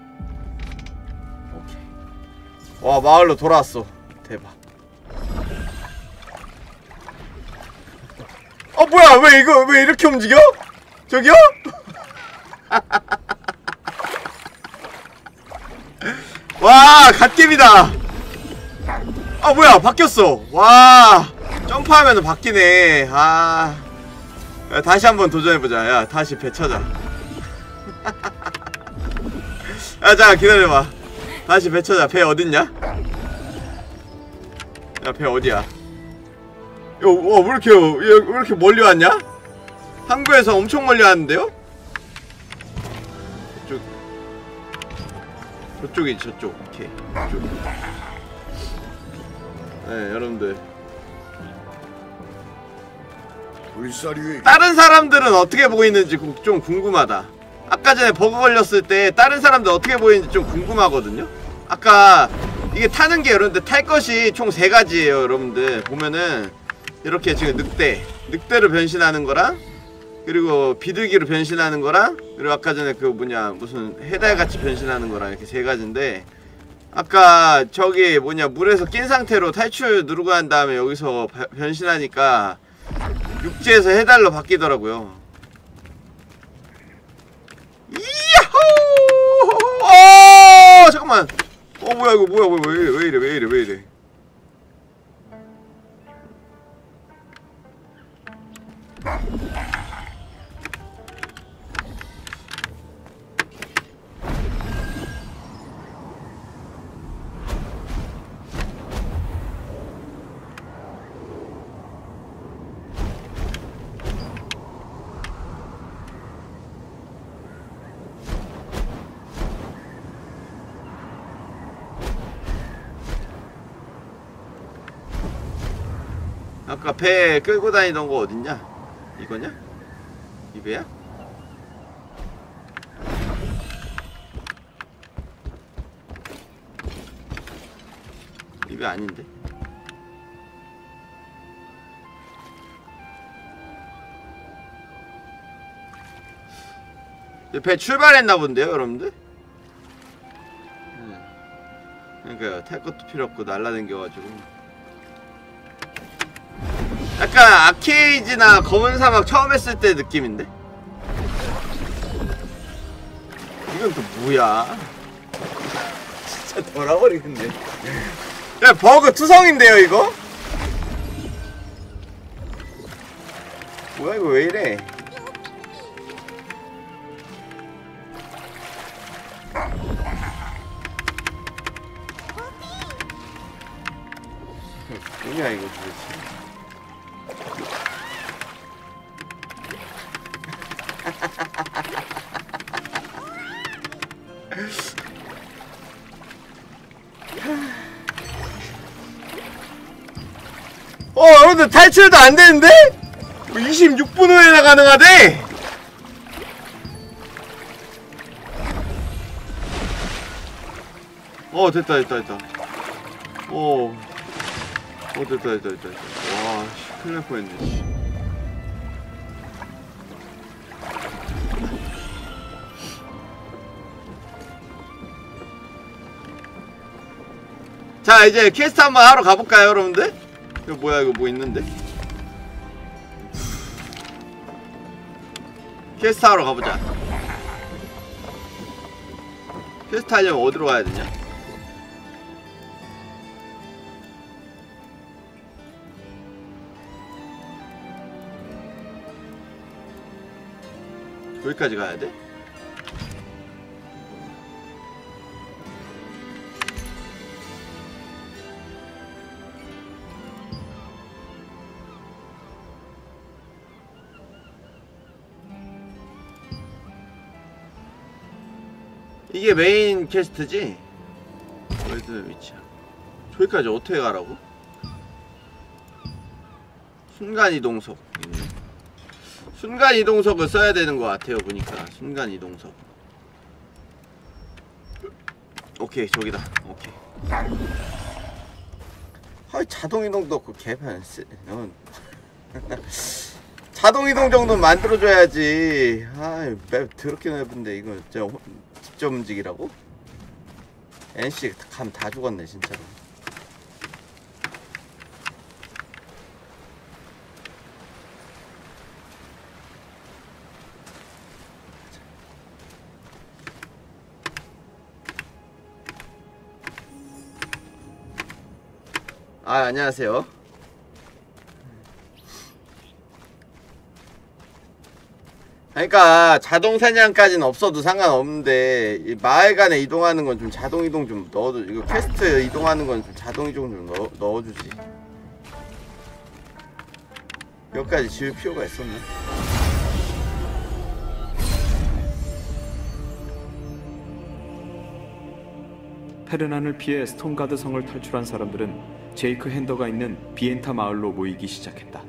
오케이. 와, 마을로 돌아왔어. 대박. 어, 뭐야? 왜 이거 왜 이렇게 움직여? 저기요? 와, 갓겜이다. 아, 뭐야, 바뀌었어. 와, 점프하면 바뀌네. 아, 야, 다시 한번 도전해보자. 야, 다시 배 찾아. 야, 자, 기다려봐. 다시 배 찾아. 배 어딨냐? 야, 배 어디야? 야, 어, 왜 이렇게, 왜 이렇게 멀리 왔냐? 항구에서 엄청 멀리 왔는데요? 쭉. 저쪽이지 저쪽. 오케이 저쪽. 네 여러분들 불사리 위에 다른 사람들은 어떻게 보이는지 좀 궁금하다. 아까 전에 버그 걸렸을 때 다른 사람들 어떻게 보이는지 좀 궁금하거든요. 아까 이게 타는 게 여러분들 탈 것이 총 세 가지예요. 여러분들 보면은 이렇게 지금 늑대 늑대로 변신하는 거랑 그리고 비둘기로 변신하는 거랑 그리고 아까 전에 그 뭐냐 무슨 해달같이 변신하는 거랑 이렇게 세 가지인데 아까 저기 뭐냐 물에서 낀 상태로 탈출 누르고 난 다음에 여기서 바, 변신하니까 육지에서 해달로 바뀌더라고요. 이야호! 어 잠깐만. 어 뭐야 이거 뭐야 뭐야 왜 이래 왜 이래 왜 이래 왜 이래. 아까 배 끌고 다니던 거 어딨냐? 이거냐? 이 배야? 이 배 아닌데? 배 출발했나 본데요, 여러분들? 그러니까요, 탈 것도 필요 없고 날라다녀가지고. 약간 아케이지나 검은 사막 처음 했을 때 느낌인데? 이건 또 뭐야? 진짜 돌아버리겠네. 야 버그 투성인데요 이거? 뭐야 이거 왜 이래? 뭐냐 이거 도대체. 어 여러분들 탈출도 안되는데? 이십육 분 후에나 가능하대? 어 됐다 됐다 됐다. 어, 어 됐다 됐다 됐다, 됐다. 와 씨 큰일 날 뻔했네 씨. 자 이제 퀘스트 한번 하러 가볼까요 여러분들? 이거 뭐야 이거 뭐 있는데? 퀘스트 하러 가보자. 퀘스트 하려면 어디로 가야 되냐? 여기까지 가야 돼? 이게 메인 퀘스트지? 월드 위치야. 저기까지 어떻게 가라고? 순간이동석. 순간이동석을 써야 되는 것 같아요 보니까. 순간이동석. 오케이 저기다. 오케이. 아 자동이동도 없고 개판. 넌 자동이동 정도는 만들어줘야지. 아이 맵 더럽게 넓은데 이거 진짜 직접 움직이라고? 엔씨 감 다 죽었네 진짜로. 아 안녕하세요. 그러니까 자동 사냥까지는 없어도 상관없는데 이 마을 간에 이동하는 건 좀 자동 이동 좀 넣어줘. 이거 퀘스트 이동하는 건 좀 자동 이동 좀 넣어, 넣어주지. 여기까지 지을 필요가 있었네. 페르난을 피해 스톤가드 성을 탈출한 사람들은 제이크 핸더가 있는 비엔타 마을로 모이기 시작했다.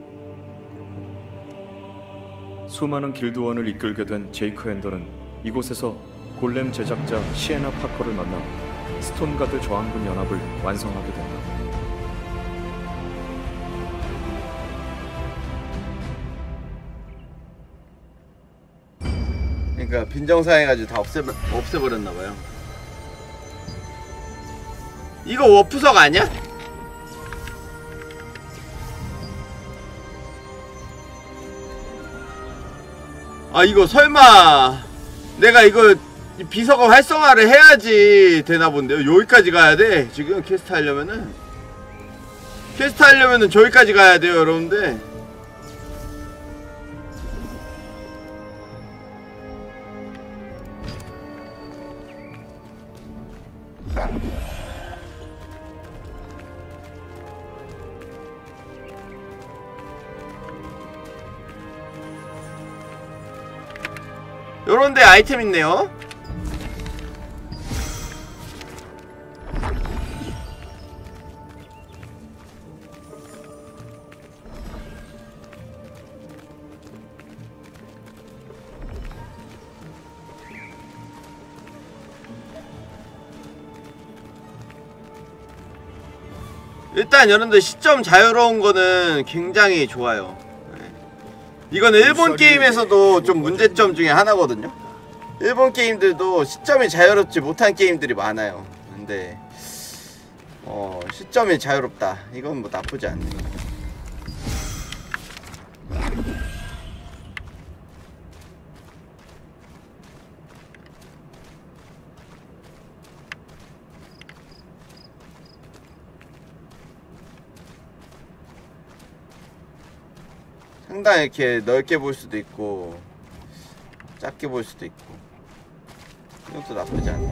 수많은 길드원을 이끌게 된 제이크 핸더는 이곳에서 골렘 제작자 시에나 파커를 만나 스톤가드 저항군 연합을 완성하게 된다. 그러니까 빈정상해가지고 다 없애 없애버렸나봐요. 이거 워프석 아니야? 아 이거 설마 내가 이거 비서가 활성화를 해야지 되나 본데요. 여기까지 가야 돼. 지금 퀘스트 하려면은 퀘스트 하려면은 저기까지 가야 돼요 여러분들. 요런데 아이템 있네요. 일단 여러분들 시점 자유로운 거는 굉장히 좋아요. 네. 이거는 일본 게임에서도 좀 문제점 중에 하나거든요. 일본 게임들도 시점이 자유롭지 못한 게임들이 많아요. 근데 어 시점이 자유롭다 이건 뭐 나쁘지 않네요. 상당히 이렇게 넓게 볼 수도 있고 작게 볼 수도 있고 이것도 나쁘지 않네.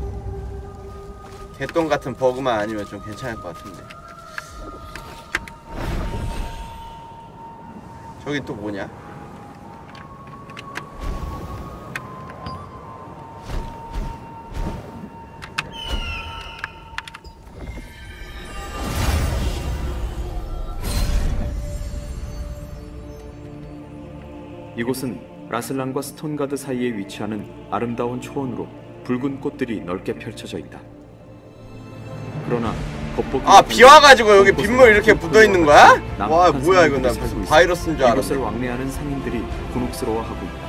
개똥 같은 버그만 아니면 좀 괜찮을 것 같은데. 저기 또 뭐냐? 이곳은 라슬란과 스톤가드 사이에 위치하는 아름다운 초원으로 붉은 꽃들이 넓게 펼쳐져 있다. 그러나 겉보기 아 비와가지고 여기 빗물 이렇게 묻어있는 거야? 와 뭐야 이거 나 무슨 바이러스인 줄 알았네. 이곳을 왕래하는 상인들이 곤혹스러워하고 있다.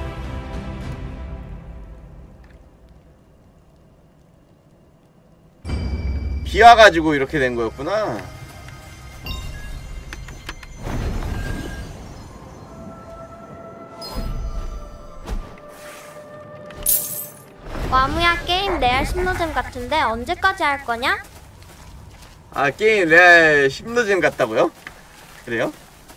비와가지고 이렇게 된 거였구나. 와무야 게임 레알 심노잼 같은데 언제까지 할 거냐? 아 게임 레알 심노잼 같다고요? 그래요?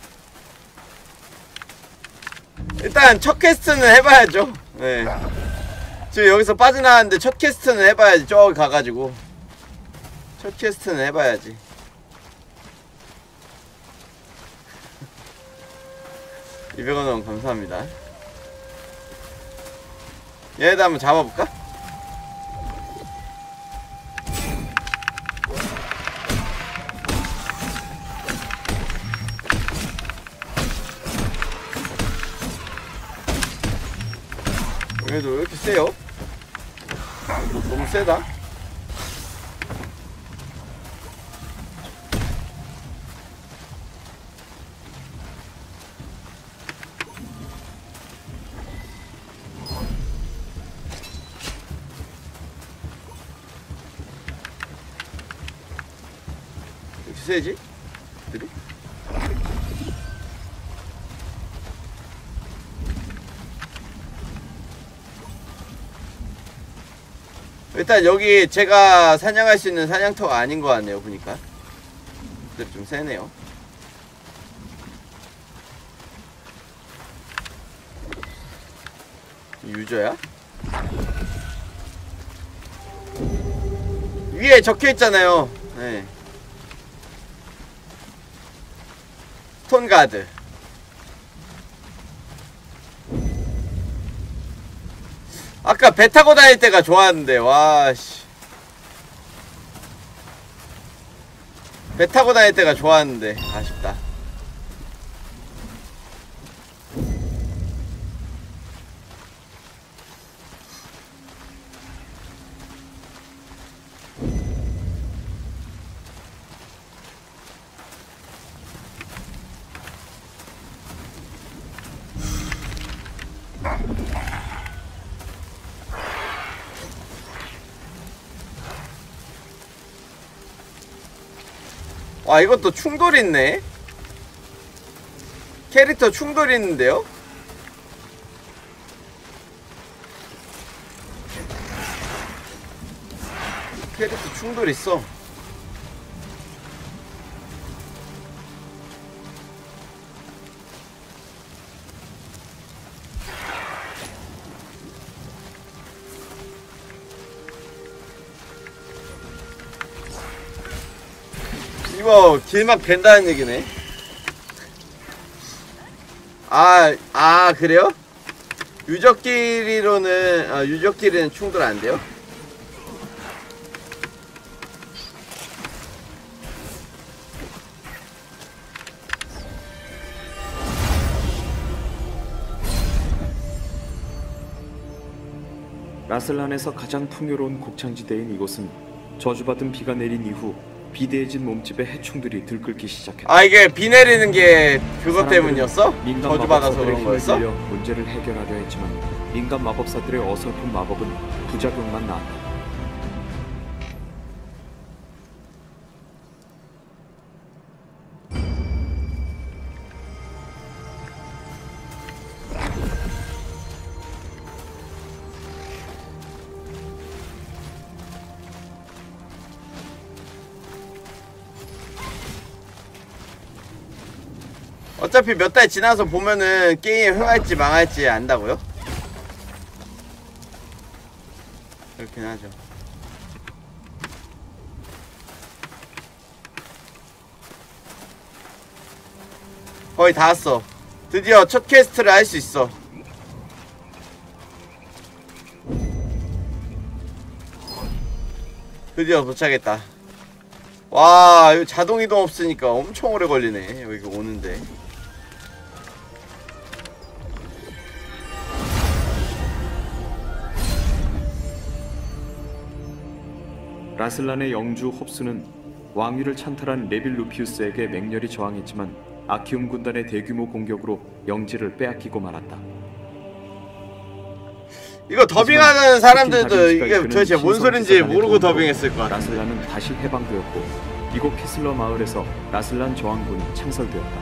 일단 첫 퀘스트는 해봐야죠. 네. 지금 여기서 빠져나왔는데 첫 퀘스트는 해봐야지. 저기 가가지고 첫 퀘스트는 해봐야지. 이백 원 감사합니다. 얘네들 한번 잡아볼까? 얘네들 왜 이렇게 세요? 너무 세다? 세지? 들이? 일단 여기 제가 사냥할 수 있는 사냥터가 아닌 것 같네요 보니까. 좀 세네요. 유저야? 위에 적혀있잖아요. 네. 스톤가드. 아까 배 타고 다닐 때가 좋았는데 와씨 배 타고 다닐 때가 좋았는데 아쉽다. 와, 이것도 충돌 있네. 캐릭터 충돌 있는데요? 캐릭터 충돌 있어. 이거 길막 된다는 얘기네. 아, 아 그래요? 유적끼리로는 아, 유적끼리는 충돌 안 돼요? 라슬란에서 가장 풍요로운 곡창지대인 이곳은 저주받은 비가 내린 이후 비대해진 몸집의 해충들이 들끓기 시작했다. 아, 이게 비 내리는 게 그것 때문이었어? 저주받아서 그런 거였어? 문제를 해결하려 했지만 민간 마법사들의 어설픈 마법은 부작용만 낳았다. 어차피 몇 달 지나서 보면은 게임이 흥할지 망할지 안다고요? 그렇긴 하죠. 거의 다 왔어. 드디어 첫 퀘스트를 할 수 있어. 드디어 도착했다. 와, 이거 자동이동 없으니까 엄청 오래 걸리네, 여기 오는데. 라슬란의 영주 홉스는 왕위를 찬탈한 레빌 루피우스에게 맹렬히 저항했지만 아키움 군단의 대규모 공격으로 영지를 빼앗기고 말았다. 이거 더빙하는 사람들도 이게 도대체 뭔 소린지 모르고 더빙했을 것 같아. 라슬란은 다시 해방되었고 이곳 키슬러 마을에서 라슬란 저항군이 창설되었다.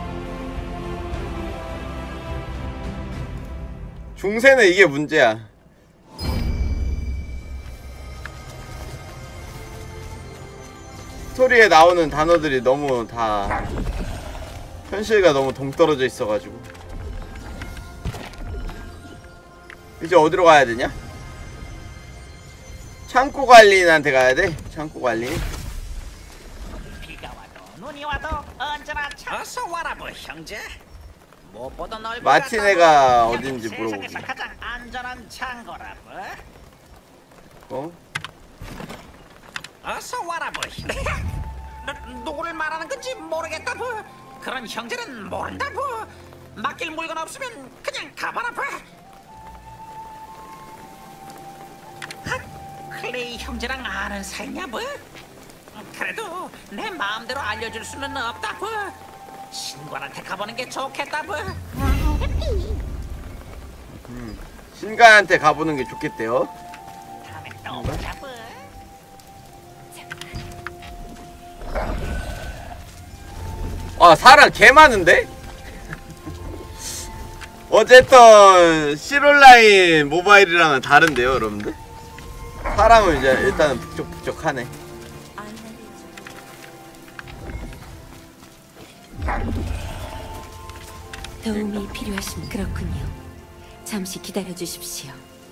중세는 이게 문제야. 스토리에 나오는 단어들이 너무 다 현실과 너무 동떨어져 있어가지고. 이제 어디로 가야 되냐? 창고 관리인한테 가야 돼? 창고 관리인? 비가 와도 눈이 와도 언제나 어서 와라 뭐 형제. 무엇보다 넓은 마티네가 어딘지 물어보기. 세상에서 가장 안전한 창고라 뭐. 어? 어서 와라 뭐. 누구를 말하는 건지 모르겠다 뭐. 그런 형제는 모른다 뭐. 맡길 물건 없으면 그냥 가봐라 뭐. 클레이 형제랑 아는 사이냐 뭐? 그래도 내 마음대로 알려줄 수는 없다 뭐. 신관한테 가보는 게 좋겠다 뭐. 음, 신관한테 가보는 게 좋겠대요. 다음에 또 보자 뭐. 아, 사람 개 많은데? 어쨌든 실온라인 모바일이랑은 다른데요, 여러분들? 사람은 이제 일단은 북적북적하네. 도움이 필요하십니까? 그렇군요. 잠시 기다려 주십시오.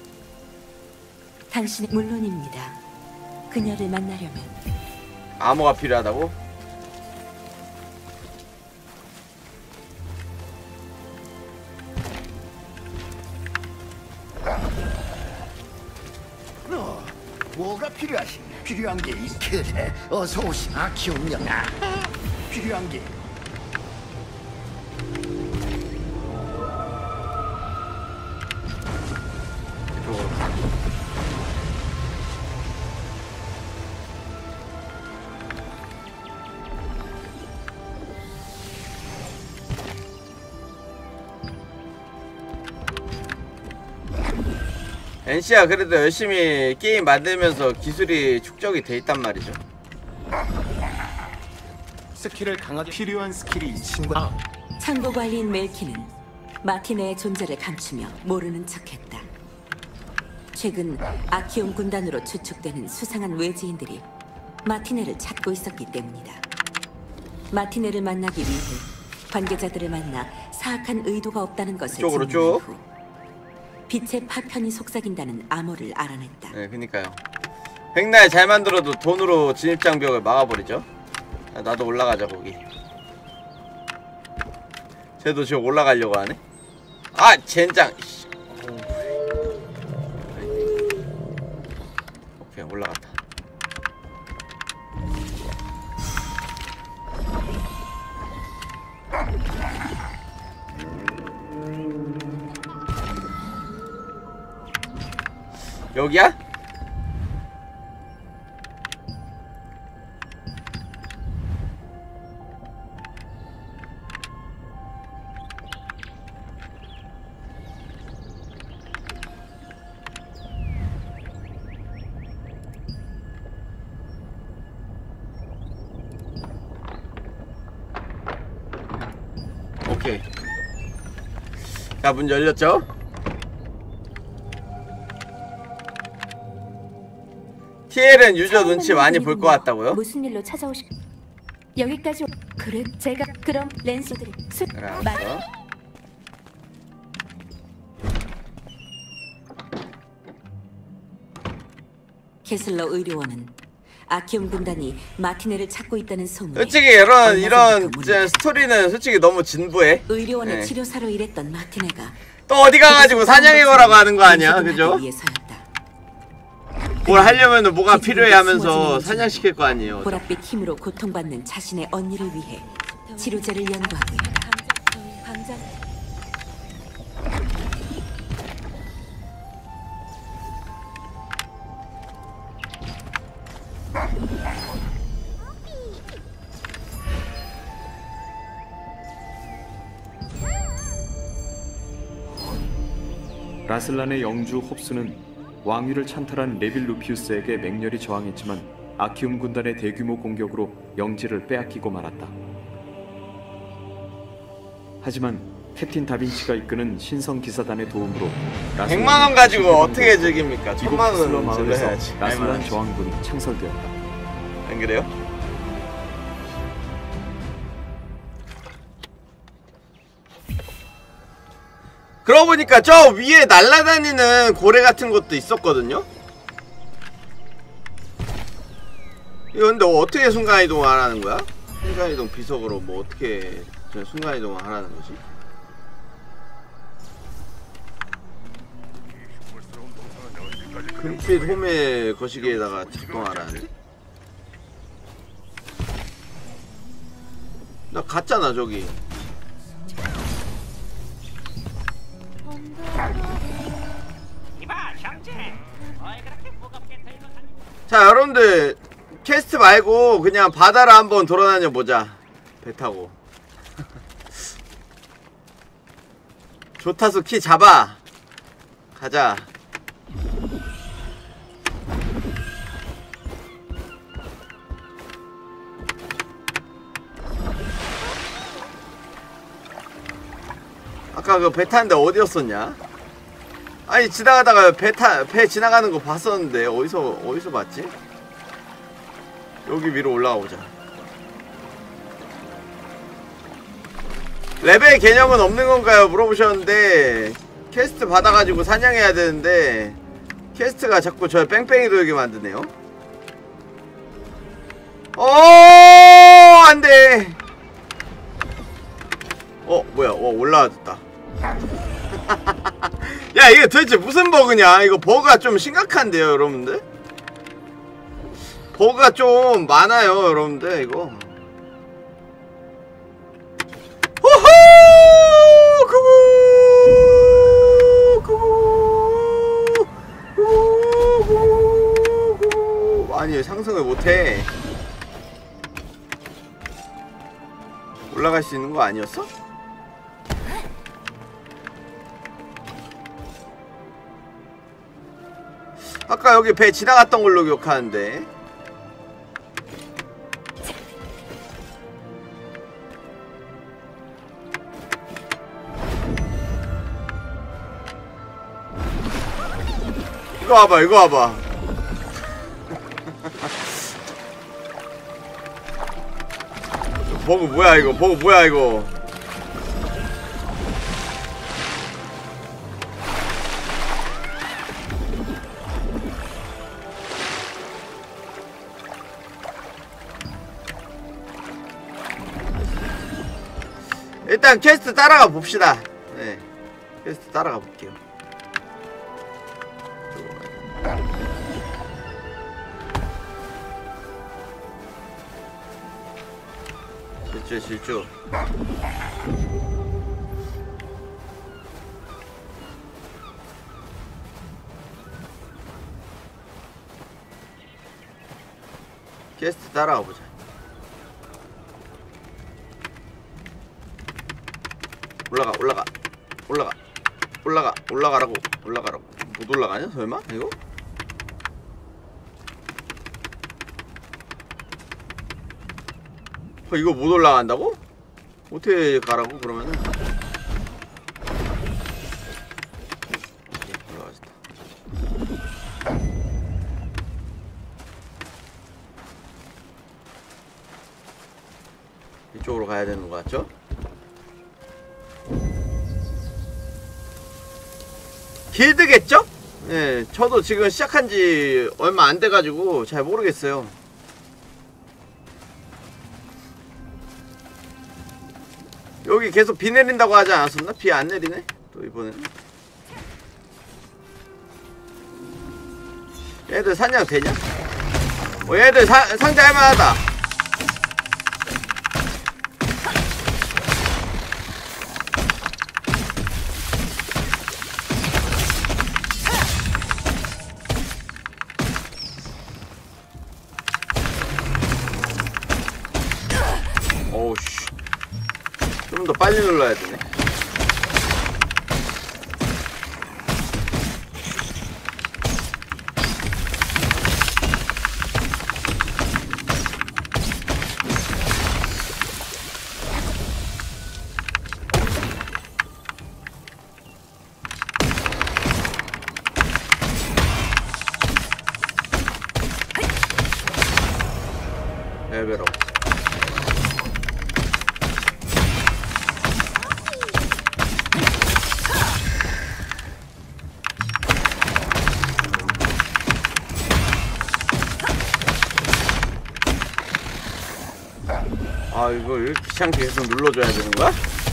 당신은 물론입니다. 그녀를 만나려면 암호가 필요하다고? 뭐가 필요하시? 필요한 게 이 그래. 어서 오시. 아키움 영아. 필요한 게. 엔씨야 그래도 열심히 게임 만들면서 기술이 축적이 돼 있단 말이죠. 스킬을 강하게 필요한 스킬이 이 친구. 아. 창고 관리인 멜키는 마티네의 존재를 감추며 모르는 척했다. 최근 아키움 군단으로 추측되는 수상한 외지인들이 마티네를 찾고 있었기 때문이다. 마티네를 만나기 위해 관계자들을 만나 사악한 의도가 없다는 것을 쪽으로 증명한 후 빛의 파편이 속삭인다는 암호를 알아냈다. 네, 그니까요. 백날 잘 만들어도 돈으로 진입장벽을 막아버리죠. 아, 나도 올라가자 거기. 쟤도 지금 올라가려고 하네. 아 젠장. 오케이 올라갔다. 여기야? 오케이. 자, 문 열렸죠? 티엘은 유저 눈치 많이 볼 것 같다고요? 무슨 일로 찾아오시? 여기까지 오... 그래 제가 그럼 랜서들이 수... 말... 캐슬러 의료원은 아키움 군단이 마티네를 찾고 있다는 소문에 솔직히 이런 이런 이제 스토리는 솔직히 너무 진부해. 의료원의 네. 치료사로 일했던 마티네가 또 어디 가가지고 사냥해 오라고 하는 거 아니야, 그죠? 뭘 하려면은 뭐가 필요해 하면서 사냥시킬 거 아니에요. 보랏빛 힘으로 고통받는 자신의 언니를 위해 치료제를 연구하고 있다. 라슬란의 영주 홉스는 왕위를 찬탈한 레빌 루피우스에게 맹렬히 저항했지만 아키움 군단의 대규모 공격으로 영지를 빼앗기고 말았다. 하지만 캡틴 다빈치가 이끄는 신성 기사단의 도움으로 백만 원 가지고 어떻게 즐깁니까? 천만 이곳 원 마을에서 해야지. 라슬란 저항군이 창설되었다. 안 그래요? 그러고 보니까 저 위에 날아다니는 고래 같은 것도 있었거든요? 이거 근데 어떻게 순간이동을 하라는 거야? 순간이동 비석으로 뭐 어떻게 순간이동을 하라는 거지? 금빛 홈의 거시기에다가 작동하라는데? 나 갔잖아 저기. 자 여러분들 퀘스트 말고 그냥 바다를 한번 돌아다녀 보자. 배 타고. 조타수 키 잡아. 가자. 아까 그 배 타는데 어디였었냐? 아니 지나가다가 배 타, 배 지나가는 거 봤었는데 어디서 어디서 봤지? 여기 위로 올라가 보자. 레벨 개념은 없는 건가요? 물어보셨는데 퀘스트 받아가지고 사냥해야 되는데 퀘스트가 자꾸 저 뺑뺑이 돌게 만드네요. 어 안돼. 어 뭐야? 어 올라왔다. 야 이게 도대체 무슨 버그냐? 이거 버그가 좀 심각한데요 여러분들? 버그가 좀 많아요 여러분들 이거. 호호! 구구! 구구! 구구! 구구! 아니 상승을 못해. 올라갈 수 있는 거 아니었어? 아까 여기 배 지나갔던 걸로 기억하는데. 이거 와봐 이거 와봐. 버그 뭐야 이거 버그 뭐야 이거. 일단 퀘스트 따라가 봅시다. 네, 퀘스트 따라가 볼게요. 질주 질주. 퀘스트 따라가 보자. 올라가 올라가 올라가 올라가 올라가라고 올라가라고. 못 올라가냐 설마 이거? 어, 이거 못 올라간다고? 어떻게 가라고 그러면은? 오케이, 올라가졌다. 이쪽으로 가야 되는 거 같죠? 길드겠죠? 네, 저도 지금 시작한 지 얼마 안 돼가지고 잘 모르겠어요. 여기 계속 비 내린다고 하지 않았었나? 비 안 내리네? 또 이번에는. 얘들 사냥 되냐? 어, 얘들 사, 상자 할만하다. 어우씨. 좀 더 빨리 눌러야 되네. 레벨업. 아 이거 이렇게 귀찮게 계속 눌러줘야 되는 거야?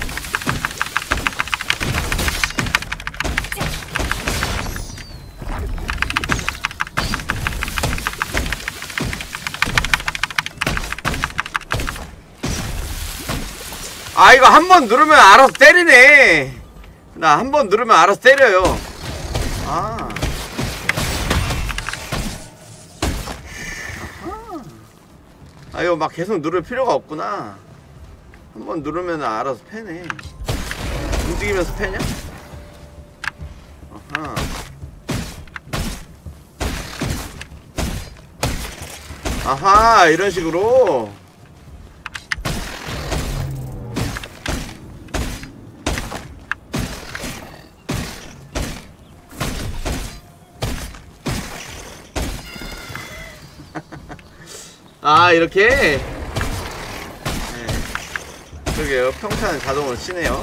아 이거 한 번 누르면 알아서 때리네. 나 한 번 누르면 알아서 때려요. 아 아 이거 막 계속 누를 필요가 없구나. 한 번 누르면 알아서 패네. 움직이면서 패냐? 아하. 아하 이런 식으로. 아 이렇게? 네. 그러게요. 평탄 자동으로 치네요.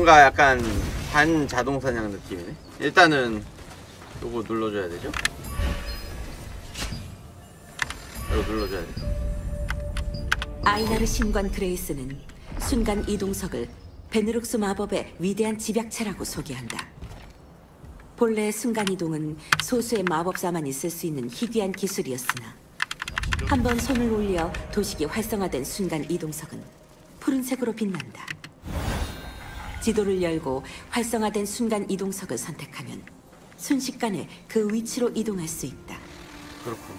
뭔가 약간 반 자동 사냥 느낌이네. 일단은 요거 눌러줘야 되죠? 요거 눌러줘야 돼. 아이나르 신관 그레이스는 순간 이동석을 베네룩스 마법의 위대한 집약체라고 소개한다. 본래 순간 이동은 소수의 마법사만이 쓸 수 있는 희귀한 기술이었으나 한번 손을 올려 도식이 활성화된 순간 이동석은 푸른색으로 빛난다. 지도를 열고 활성화된 순간 이동석을 선택하면 순식간에 그 위치로 이동할 수 있다. 그렇군.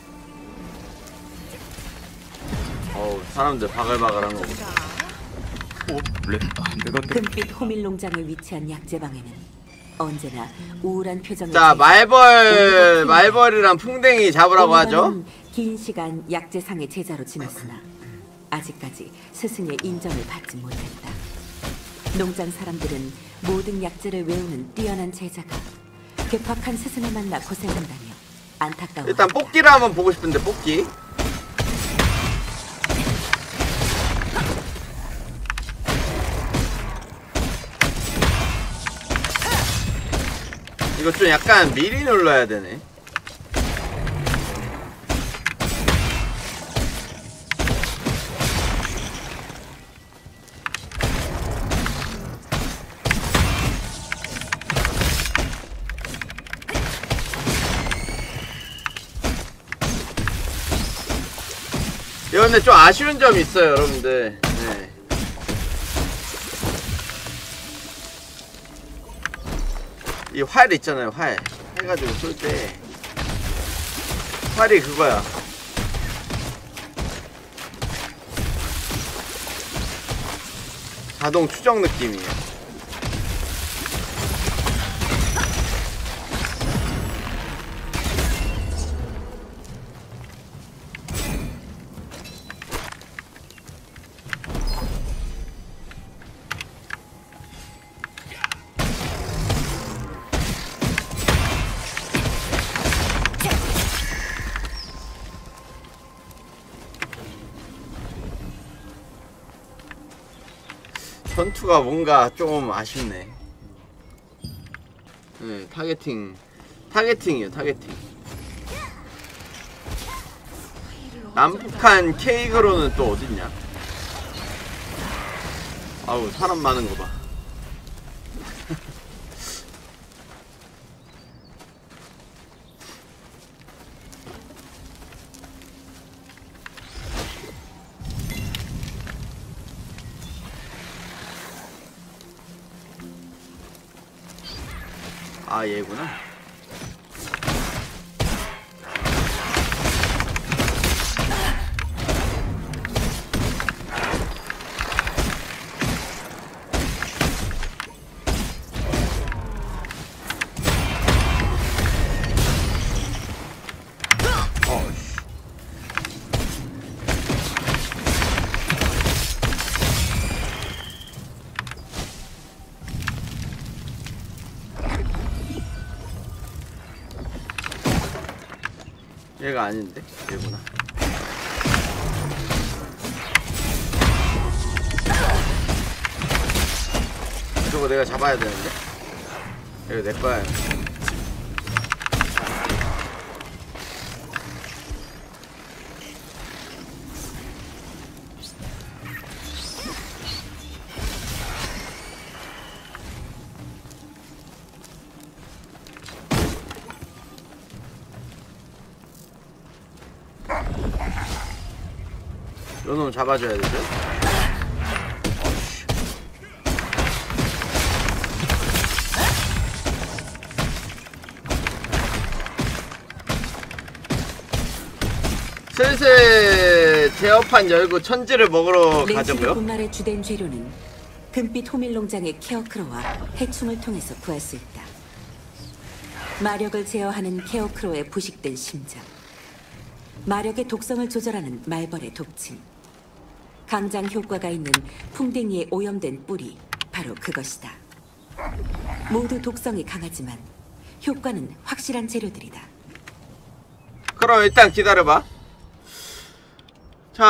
어우, 사람들 바글바글한 거보다. 어? 레, 아, 내가 금빛 호밀 농장에 위치한 약재방에는 언제나 우울한 표정의 자, 말벌, 말벌이랑 풍뎅이 잡으라고 하죠. 긴 시간 약재상의 제자로 지냈으나 아직까지 스승의 인정을 받지 못했다. 농장 사람들은 모든 약재를 외우는 뛰어난 제자가 괴팍한 스승을 만나 고생한다며 안타까워. 일단 뽑기를 한번 보고 싶은데 뽑기. 이거 좀 약간 미리 눌러야 되네. 이거 근데 좀 아쉬운 점이 있어요, 여러분들. 네. 이 활 있잖아요, 활. 해가지고 쏠 때 활이 그거야. 자동 추적 느낌이에요. 전투가 뭔가 좀 아쉽네. 네, 타겟팅. 타겟팅이에요, 타겟팅. 남북한 케이크로는 또 어딨냐? 아우, 사람 많은 거 봐. 아, 얘구나. 얘가 아닌데? 얘구나. 저거 내가 잡아야 되는데? 이거 내 거야. 요놈 잡아줘야 되죠? 슬슬 제어판 열고 천지를 먹으러 가자고요. 분말의 주된 재료는 금빛 호밀 농장의 케어크로와 해충을 통해서 구할 수 있다. 마력을 제어하는 케어크로의 부식된 심장, 마력의 독성을 조절하는 말벌의 독침, 강장 효과가 있는 풍뎅이의 오염된 뿌리, 바로 그것이다. 모두 독성이 강하지만 효과는 확실한 재료들이다. 그럼 일단 기다려봐.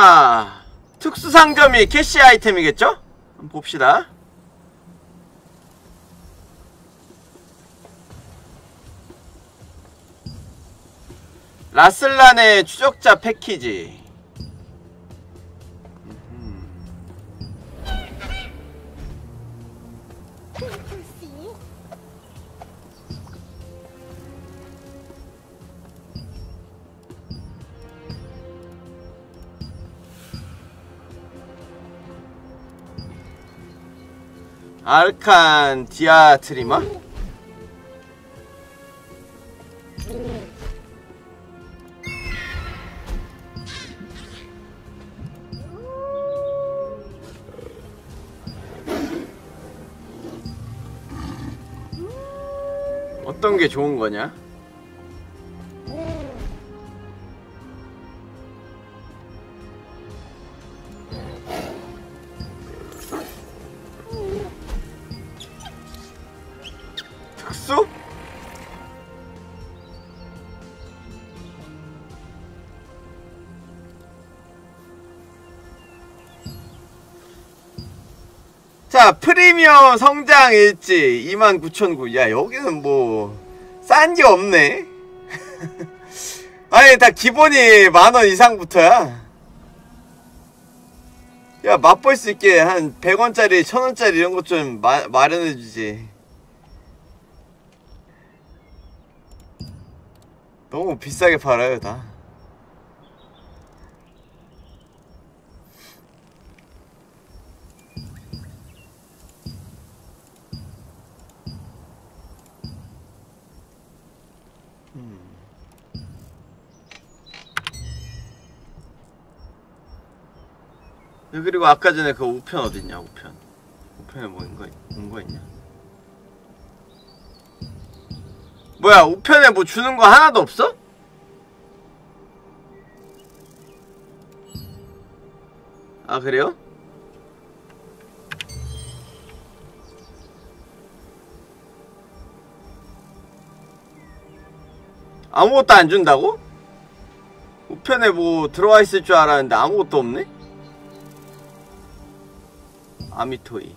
자, 특수상점이 캐시 아이템이겠죠? 한번 봅시다. 라슬란의 추적자 패키지. 알칸 디아트리마? 어떤 게 좋은 거냐? 특수? 자, 프리미엄 성장 일지 이만 구천구. 야, 여기는 뭐 싼 게 없네. 아니, 다 기본이 만원 이상부터야. 야, 맛볼 수 있게 한 백 원짜리, 천 원짜리 이런 것 좀 마련해주지. 너무 비싸게 팔아요, 다. 음. 그리고 아까 전에 그 우편 어딨냐, 우편. 우편에 뭔가, 뭔가 있냐? 뭐야, 우편에 뭐 주는 거 하나도 없어? 아, 그래요? 아무것도 안 준다고? 우편에 뭐 들어와 있을 줄 알았는데 아무것도 없네? 아미토이.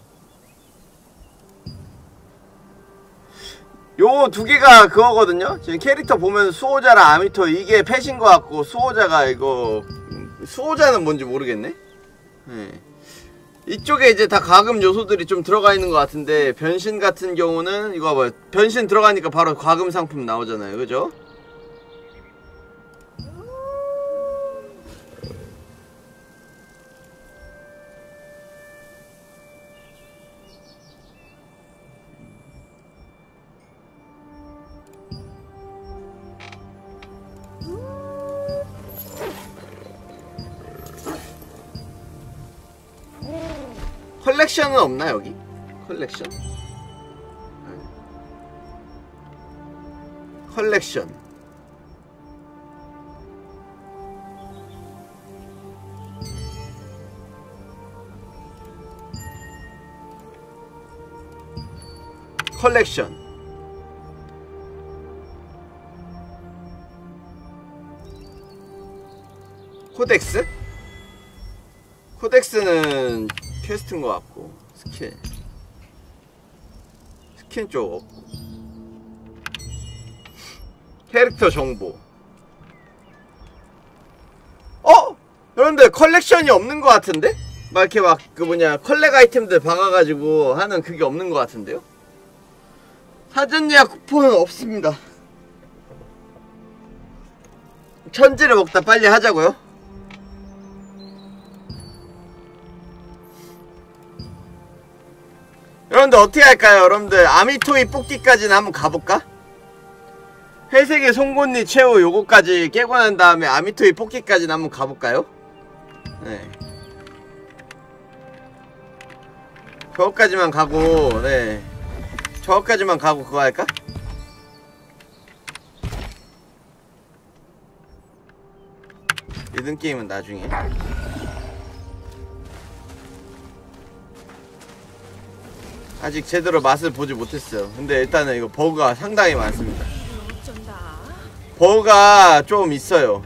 요 두 개가 그거거든요? 지금 캐릭터 보면 수호자랑 아미토이 이게 펫인 것 같고, 수호자가 이거 수호자는 뭔지 모르겠네? 네. 이쪽에 이제 다 과금 요소들이 좀 들어가 있는 것 같은데, 변신 같은 경우는 이거 봐요. 변신 들어가니까 바로 과금 상품 나오잖아요, 그죠? 컬렉션은 없나 여기? 컬렉션? 컬렉션. 컬렉션. 코덱스? 코덱스는 퀘스트인 것 같고, 스킨 스킨 쪽 없고, 캐릭터 정보. 어? 여러분들 컬렉션이 없는 것 같은데? 막 이렇게 막 그 뭐냐 컬렉 아이템들 박아가지고 하는 그게 없는 것 같은데요? 사전 예약 쿠폰은 없습니다. 천지를 먹다 빨리 하자고요? 여러분들 어떻게 할까요? 여러분들 아미토이 뽑기까지는 한번 가볼까? 회색의 송곳니 최후 요거까지 깨고 난 다음에 아미토이 뽑기까지는 한번 가볼까요? 네. 저거까지만 가고, 네. 저거까지만 가고 그거 할까? 리듬 게임은 나중에. 아직 제대로 맛을 보지 못했어요. 근데 일단은 이거 버그가 상당히 많습니다. 버그가 좀 있어요.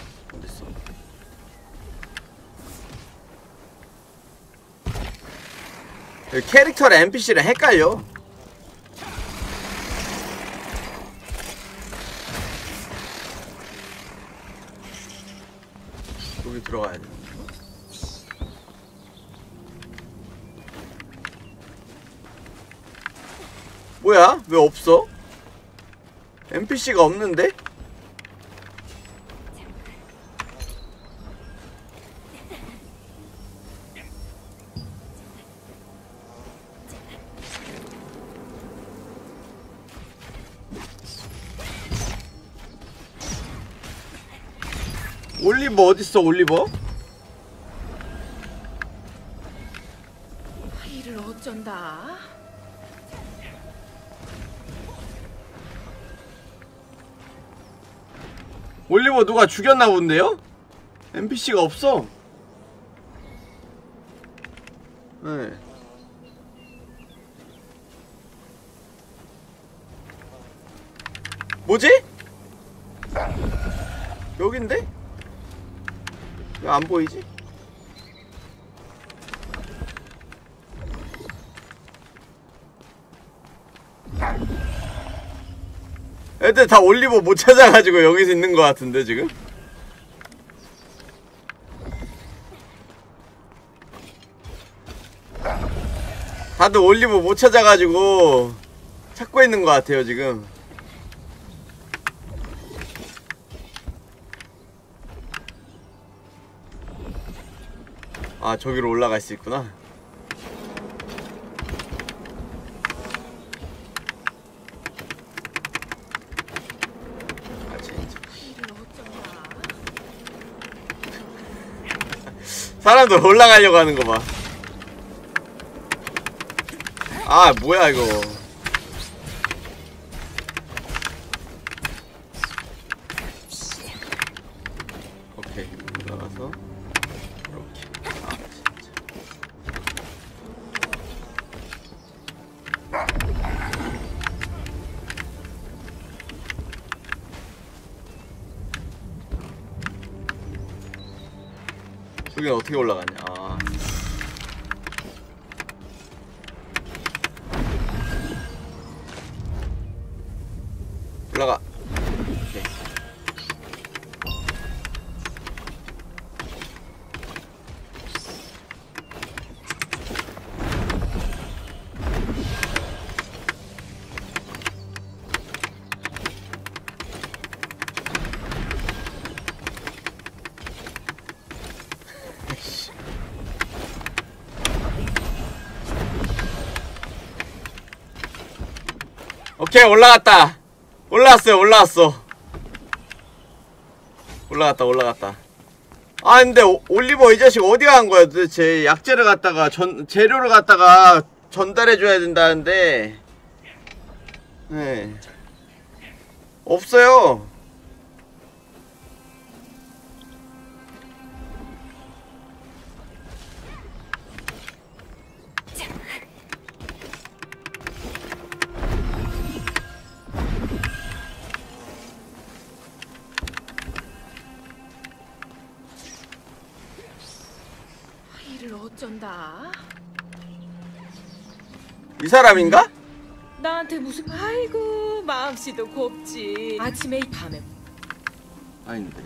어딨어? 캐릭터랑 엔피씨랑 헷갈려. 여기 들어가야 돼. 뭐야? 왜 없어? 엔피씨가 없는데? 올리버 어딨어, 올리버? 이를 어쩐다. 올리버 누가 죽였나 본데요? 엔피씨가 없어. 네. 뭐지? 여긴데? 왜 안 보이지? 애들 다 올리버 못 찾아가지고 여기서 있는 것 같은데 지금? 다들 올리버 못 찾아가지고 찾고 있는 것 같아요 지금. 아, 저기로 올라갈 수 있구나. 아, 진짜. 사람들 올라가려고 하는 거 봐. 아, 뭐야 이거. 오케이, 올라가서 저기는 어떻게 올라갔냐. 아. 올라가. 오케이. 오케이, 올라갔다. 올라왔어요, 올라왔어. 올라갔다, 올라갔다. 아, 근데 오, 올리버 이 자식 어디 간 거야 도대체. 약재를 갖다가 전 재료를 갖다가 전달해줘야 된다는데 네 없어요. 어쩐다. 이 사람인가? 나한테 무슨 아이고 마음씨도 곱지. 아침에 밤에 아닌데.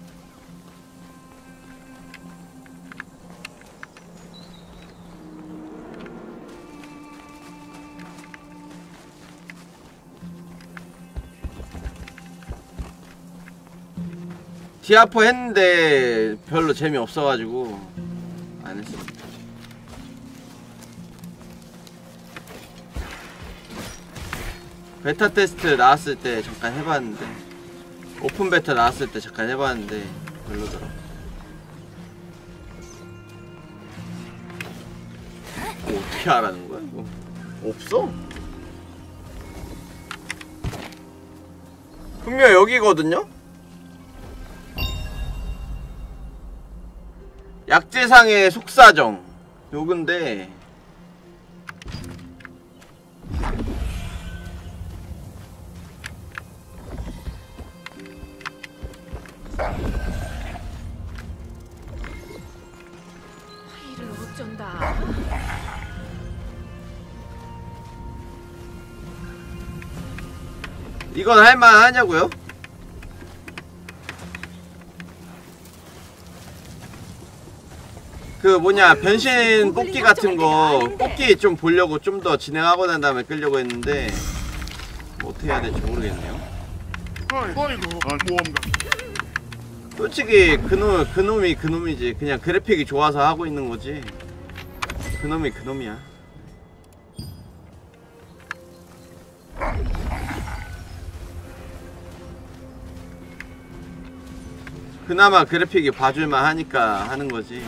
디아포 했는데 별로 재미없어가지고 안 했어. 베타 테스트 나왔을 때 잠깐 해봤는데, 오픈 베타 나왔을 때 잠깐 해봤는데 별로더라. 뭐 어떻게 하라는 거야? 뭐 없어? 분명 여기거든요? 약재상의 속사정 요건데 이를 어쩐다. 이건 할만하냐고요? 그 뭐냐 변신 뽑기 같은 거 뽑기 좀 보려고 좀 더 진행하고 난 다음에 끌려고 했는데 뭐 어떻게 해야 될지 모르겠네요. 솔직히 그놈, 그놈이 그놈이지. 그냥 그래픽이 좋아서 하고 있는 거지. 그놈이 그놈이야. 그나마 그래픽이 봐줄만 하니까 하는 거지.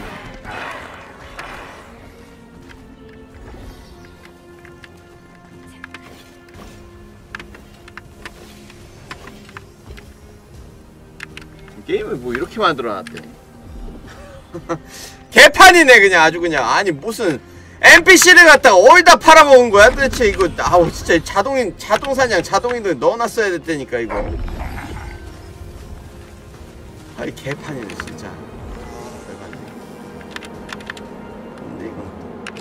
게임을 뭐 이렇게 만들어놨대. 개판이네 그냥 아주 그냥. 아니 무슨 엔피씨를 갖다가 어디다 팔아먹은 거야 도대체 이거. 아우 진짜 자동인 자동사냥 자동인도 넣어놨어야 됐다니까 이거. 아이 개판이네 진짜. 근데 이거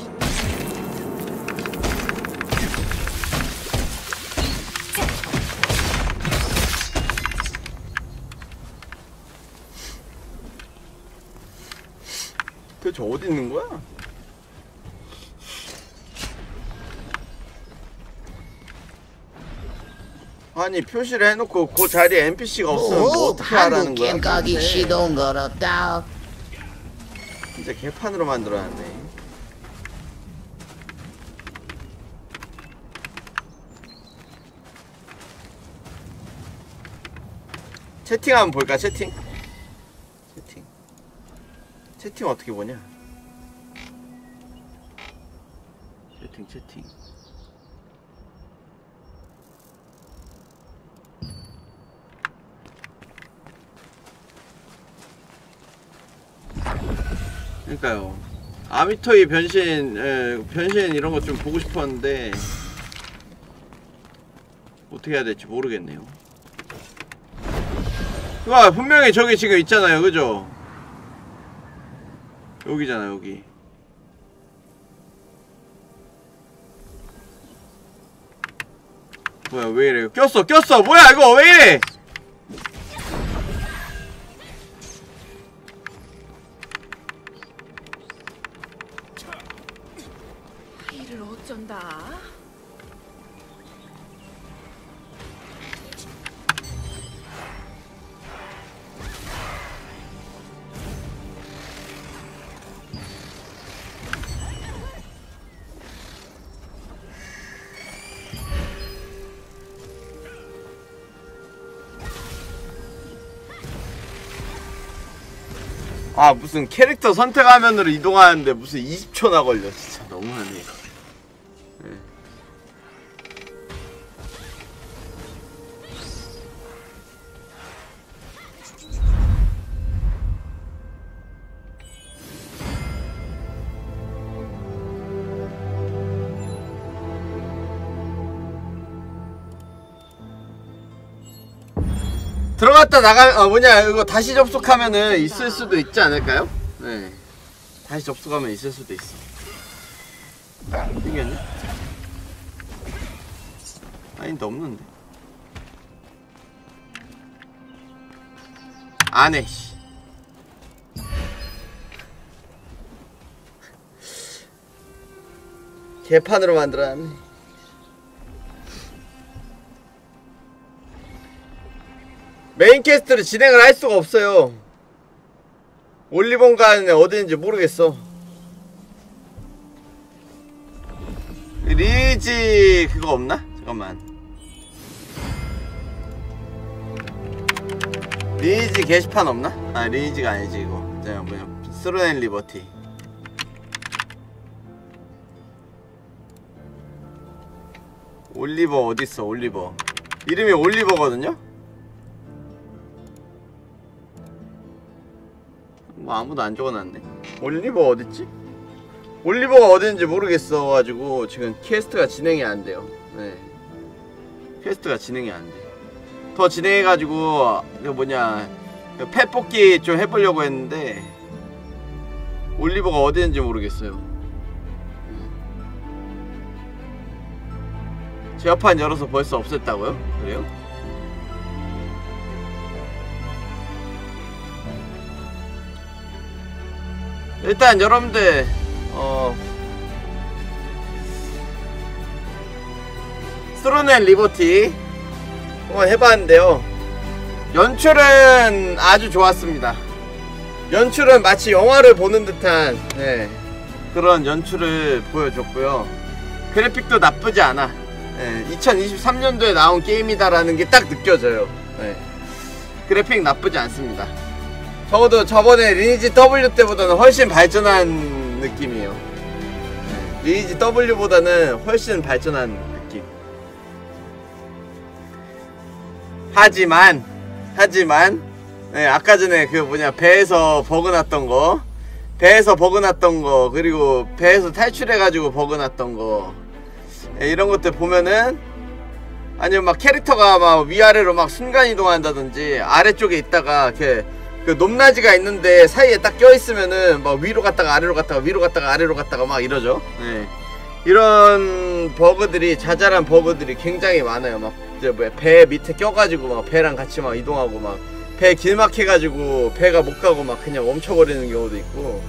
도대체 어디 있는 거야? 아니 표시를 해놓고 그 자리에 엔피씨가 없으면 뭐 어떻게 하라는 거야? 한국 가기 시동 걸었다. 진짜 개판으로 만들어놨네. 채팅 한번 볼까? 채팅? 채팅 채팅 어떻게 보냐? 채팅 채팅 그러니까요. 아미토이 변신, 에, 변신 이런 거 좀 보고 싶었는데 어떻게 해야 될지 모르겠네요. 와 분명히 저기 지금 있잖아요, 그죠? 여기잖아 여기. 뭐야 왜 이래? 꼈어 꼈어 뭐야 이거 왜 이래? 이를 어쩐다. 아 무슨 캐릭터 선택 화면으로 이동하는데 무슨 이십 초나 걸려. 진짜 너무하네. 네. 들어갔다 나가, 어, 뭐냐, 이거 다시 접속하면은 있을 수도 있지 않을까요? 네. 다시 접속하면 있을 수도 있어. 생겼네? 아닌데, 없는데. 안 해, 씨. 개판으로 만들어놨네. 메인 캐스트를 진행을 할 수가 없어요. 올리본가는 어디인지 모르겠어. 리지 그거 없나? 잠깐만. 리지 게시판 없나? 아 리지가 아니지 이거. 제가 뭐냐 스루앤 리버티. 올리버 어딨어 올리버. 이름이 올리버거든요? 뭐 아무도 안 적어놨네. 올리버 어딨지? 올리버가 어딘지 모르겠어 가지고 지금 퀘스트가 진행이 안 돼요. 네. 퀘스트가 진행이 안 돼. 더 진행해가지고 그 뭐냐 펫 뽑기 좀 해보려고 했는데 올리버가 어디인지 모르겠어요. 제어판 열어서 벌써 없앴다고요? 그래요? 일단 여러분들 어 스로넨 리버티 한번 해봤는데요. 연출은 아주 좋았습니다. 연출은 마치 영화를 보는 듯한 네, 그런 연출을 보여줬고요. 그래픽도 나쁘지 않아. 네, 이천이십삼 년도에 나온 게임이다라는 게 딱 느껴져요. 네, 그래픽 나쁘지 않습니다. 적어도 저번에 리니지 더블유 때보다는 훨씬 발전한 느낌이에요. 네, 리니지 더블유보다는 훨씬 발전한 느낌. 하지만 하지만 네, 아까 전에 그 뭐냐 배에서 버그 났던 거 배에서 버그 났던 거 그리고 배에서 탈출해가지고 버그 났던 거 네, 이런 것들 보면은 아니면 막 캐릭터가 막 위아래로 막 순간이동한다든지 아래쪽에 있다가 이렇게 그 높낮이가 있는데 사이에 딱 껴있으면은 막 위로 갔다가 아래로 갔다가 위로 갔다가 아래로 갔다가 막 이러죠. 네. 이런 버그들이 자잘한 버그들이 굉장히 많아요. 막 이제 뭐 배 밑에 껴가지고 막 배랑 같이 막 이동하고 막 배 길막해가지고 배가 못 가고 막 그냥 멈춰버리는 경우도 있고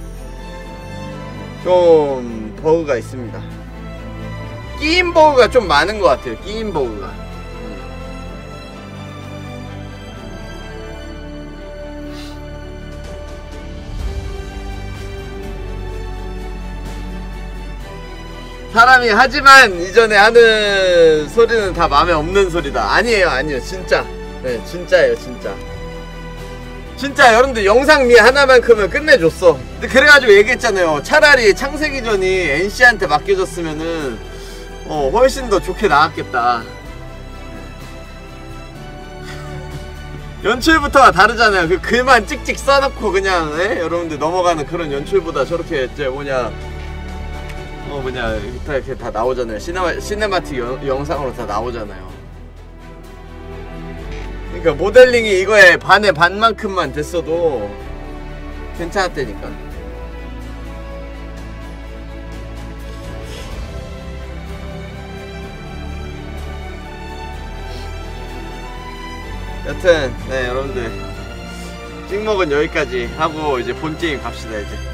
좀 버그가 있습니다. 끼임 버그가 좀 많은 것 같아요. 끼임 버그가. 사람이 하지만 이전에 하는 소리는 다 마음에 없는 소리다. 아니에요 아니에요 진짜. 네 진짜예요 진짜. 진짜 여러분들 영상미 하나만큼은 끝내줬어. 근데 그래가지고 얘기했잖아요. 차라리 창세기전이 엔씨한테 맡겨줬으면은 어 훨씬 더 좋게 나왔겠다. 연출부터가 다르잖아요. 그 글만 찍찍 써놓고 그냥 에? 여러분들 넘어가는 그런 연출보다 저렇게 이제 뭐냐 어 뭐냐 이렇게, 이렇게 다 나오잖아요. 시네마, 시네마틱 영, 영상으로 다 나오잖아요. 그러니까 모델링이 이거에 반의 반만큼만 됐어도 괜찮았다니까. 여튼 네 여러분들 찍먹은 여기까지 하고 이제 본 게임 갑시다 이제.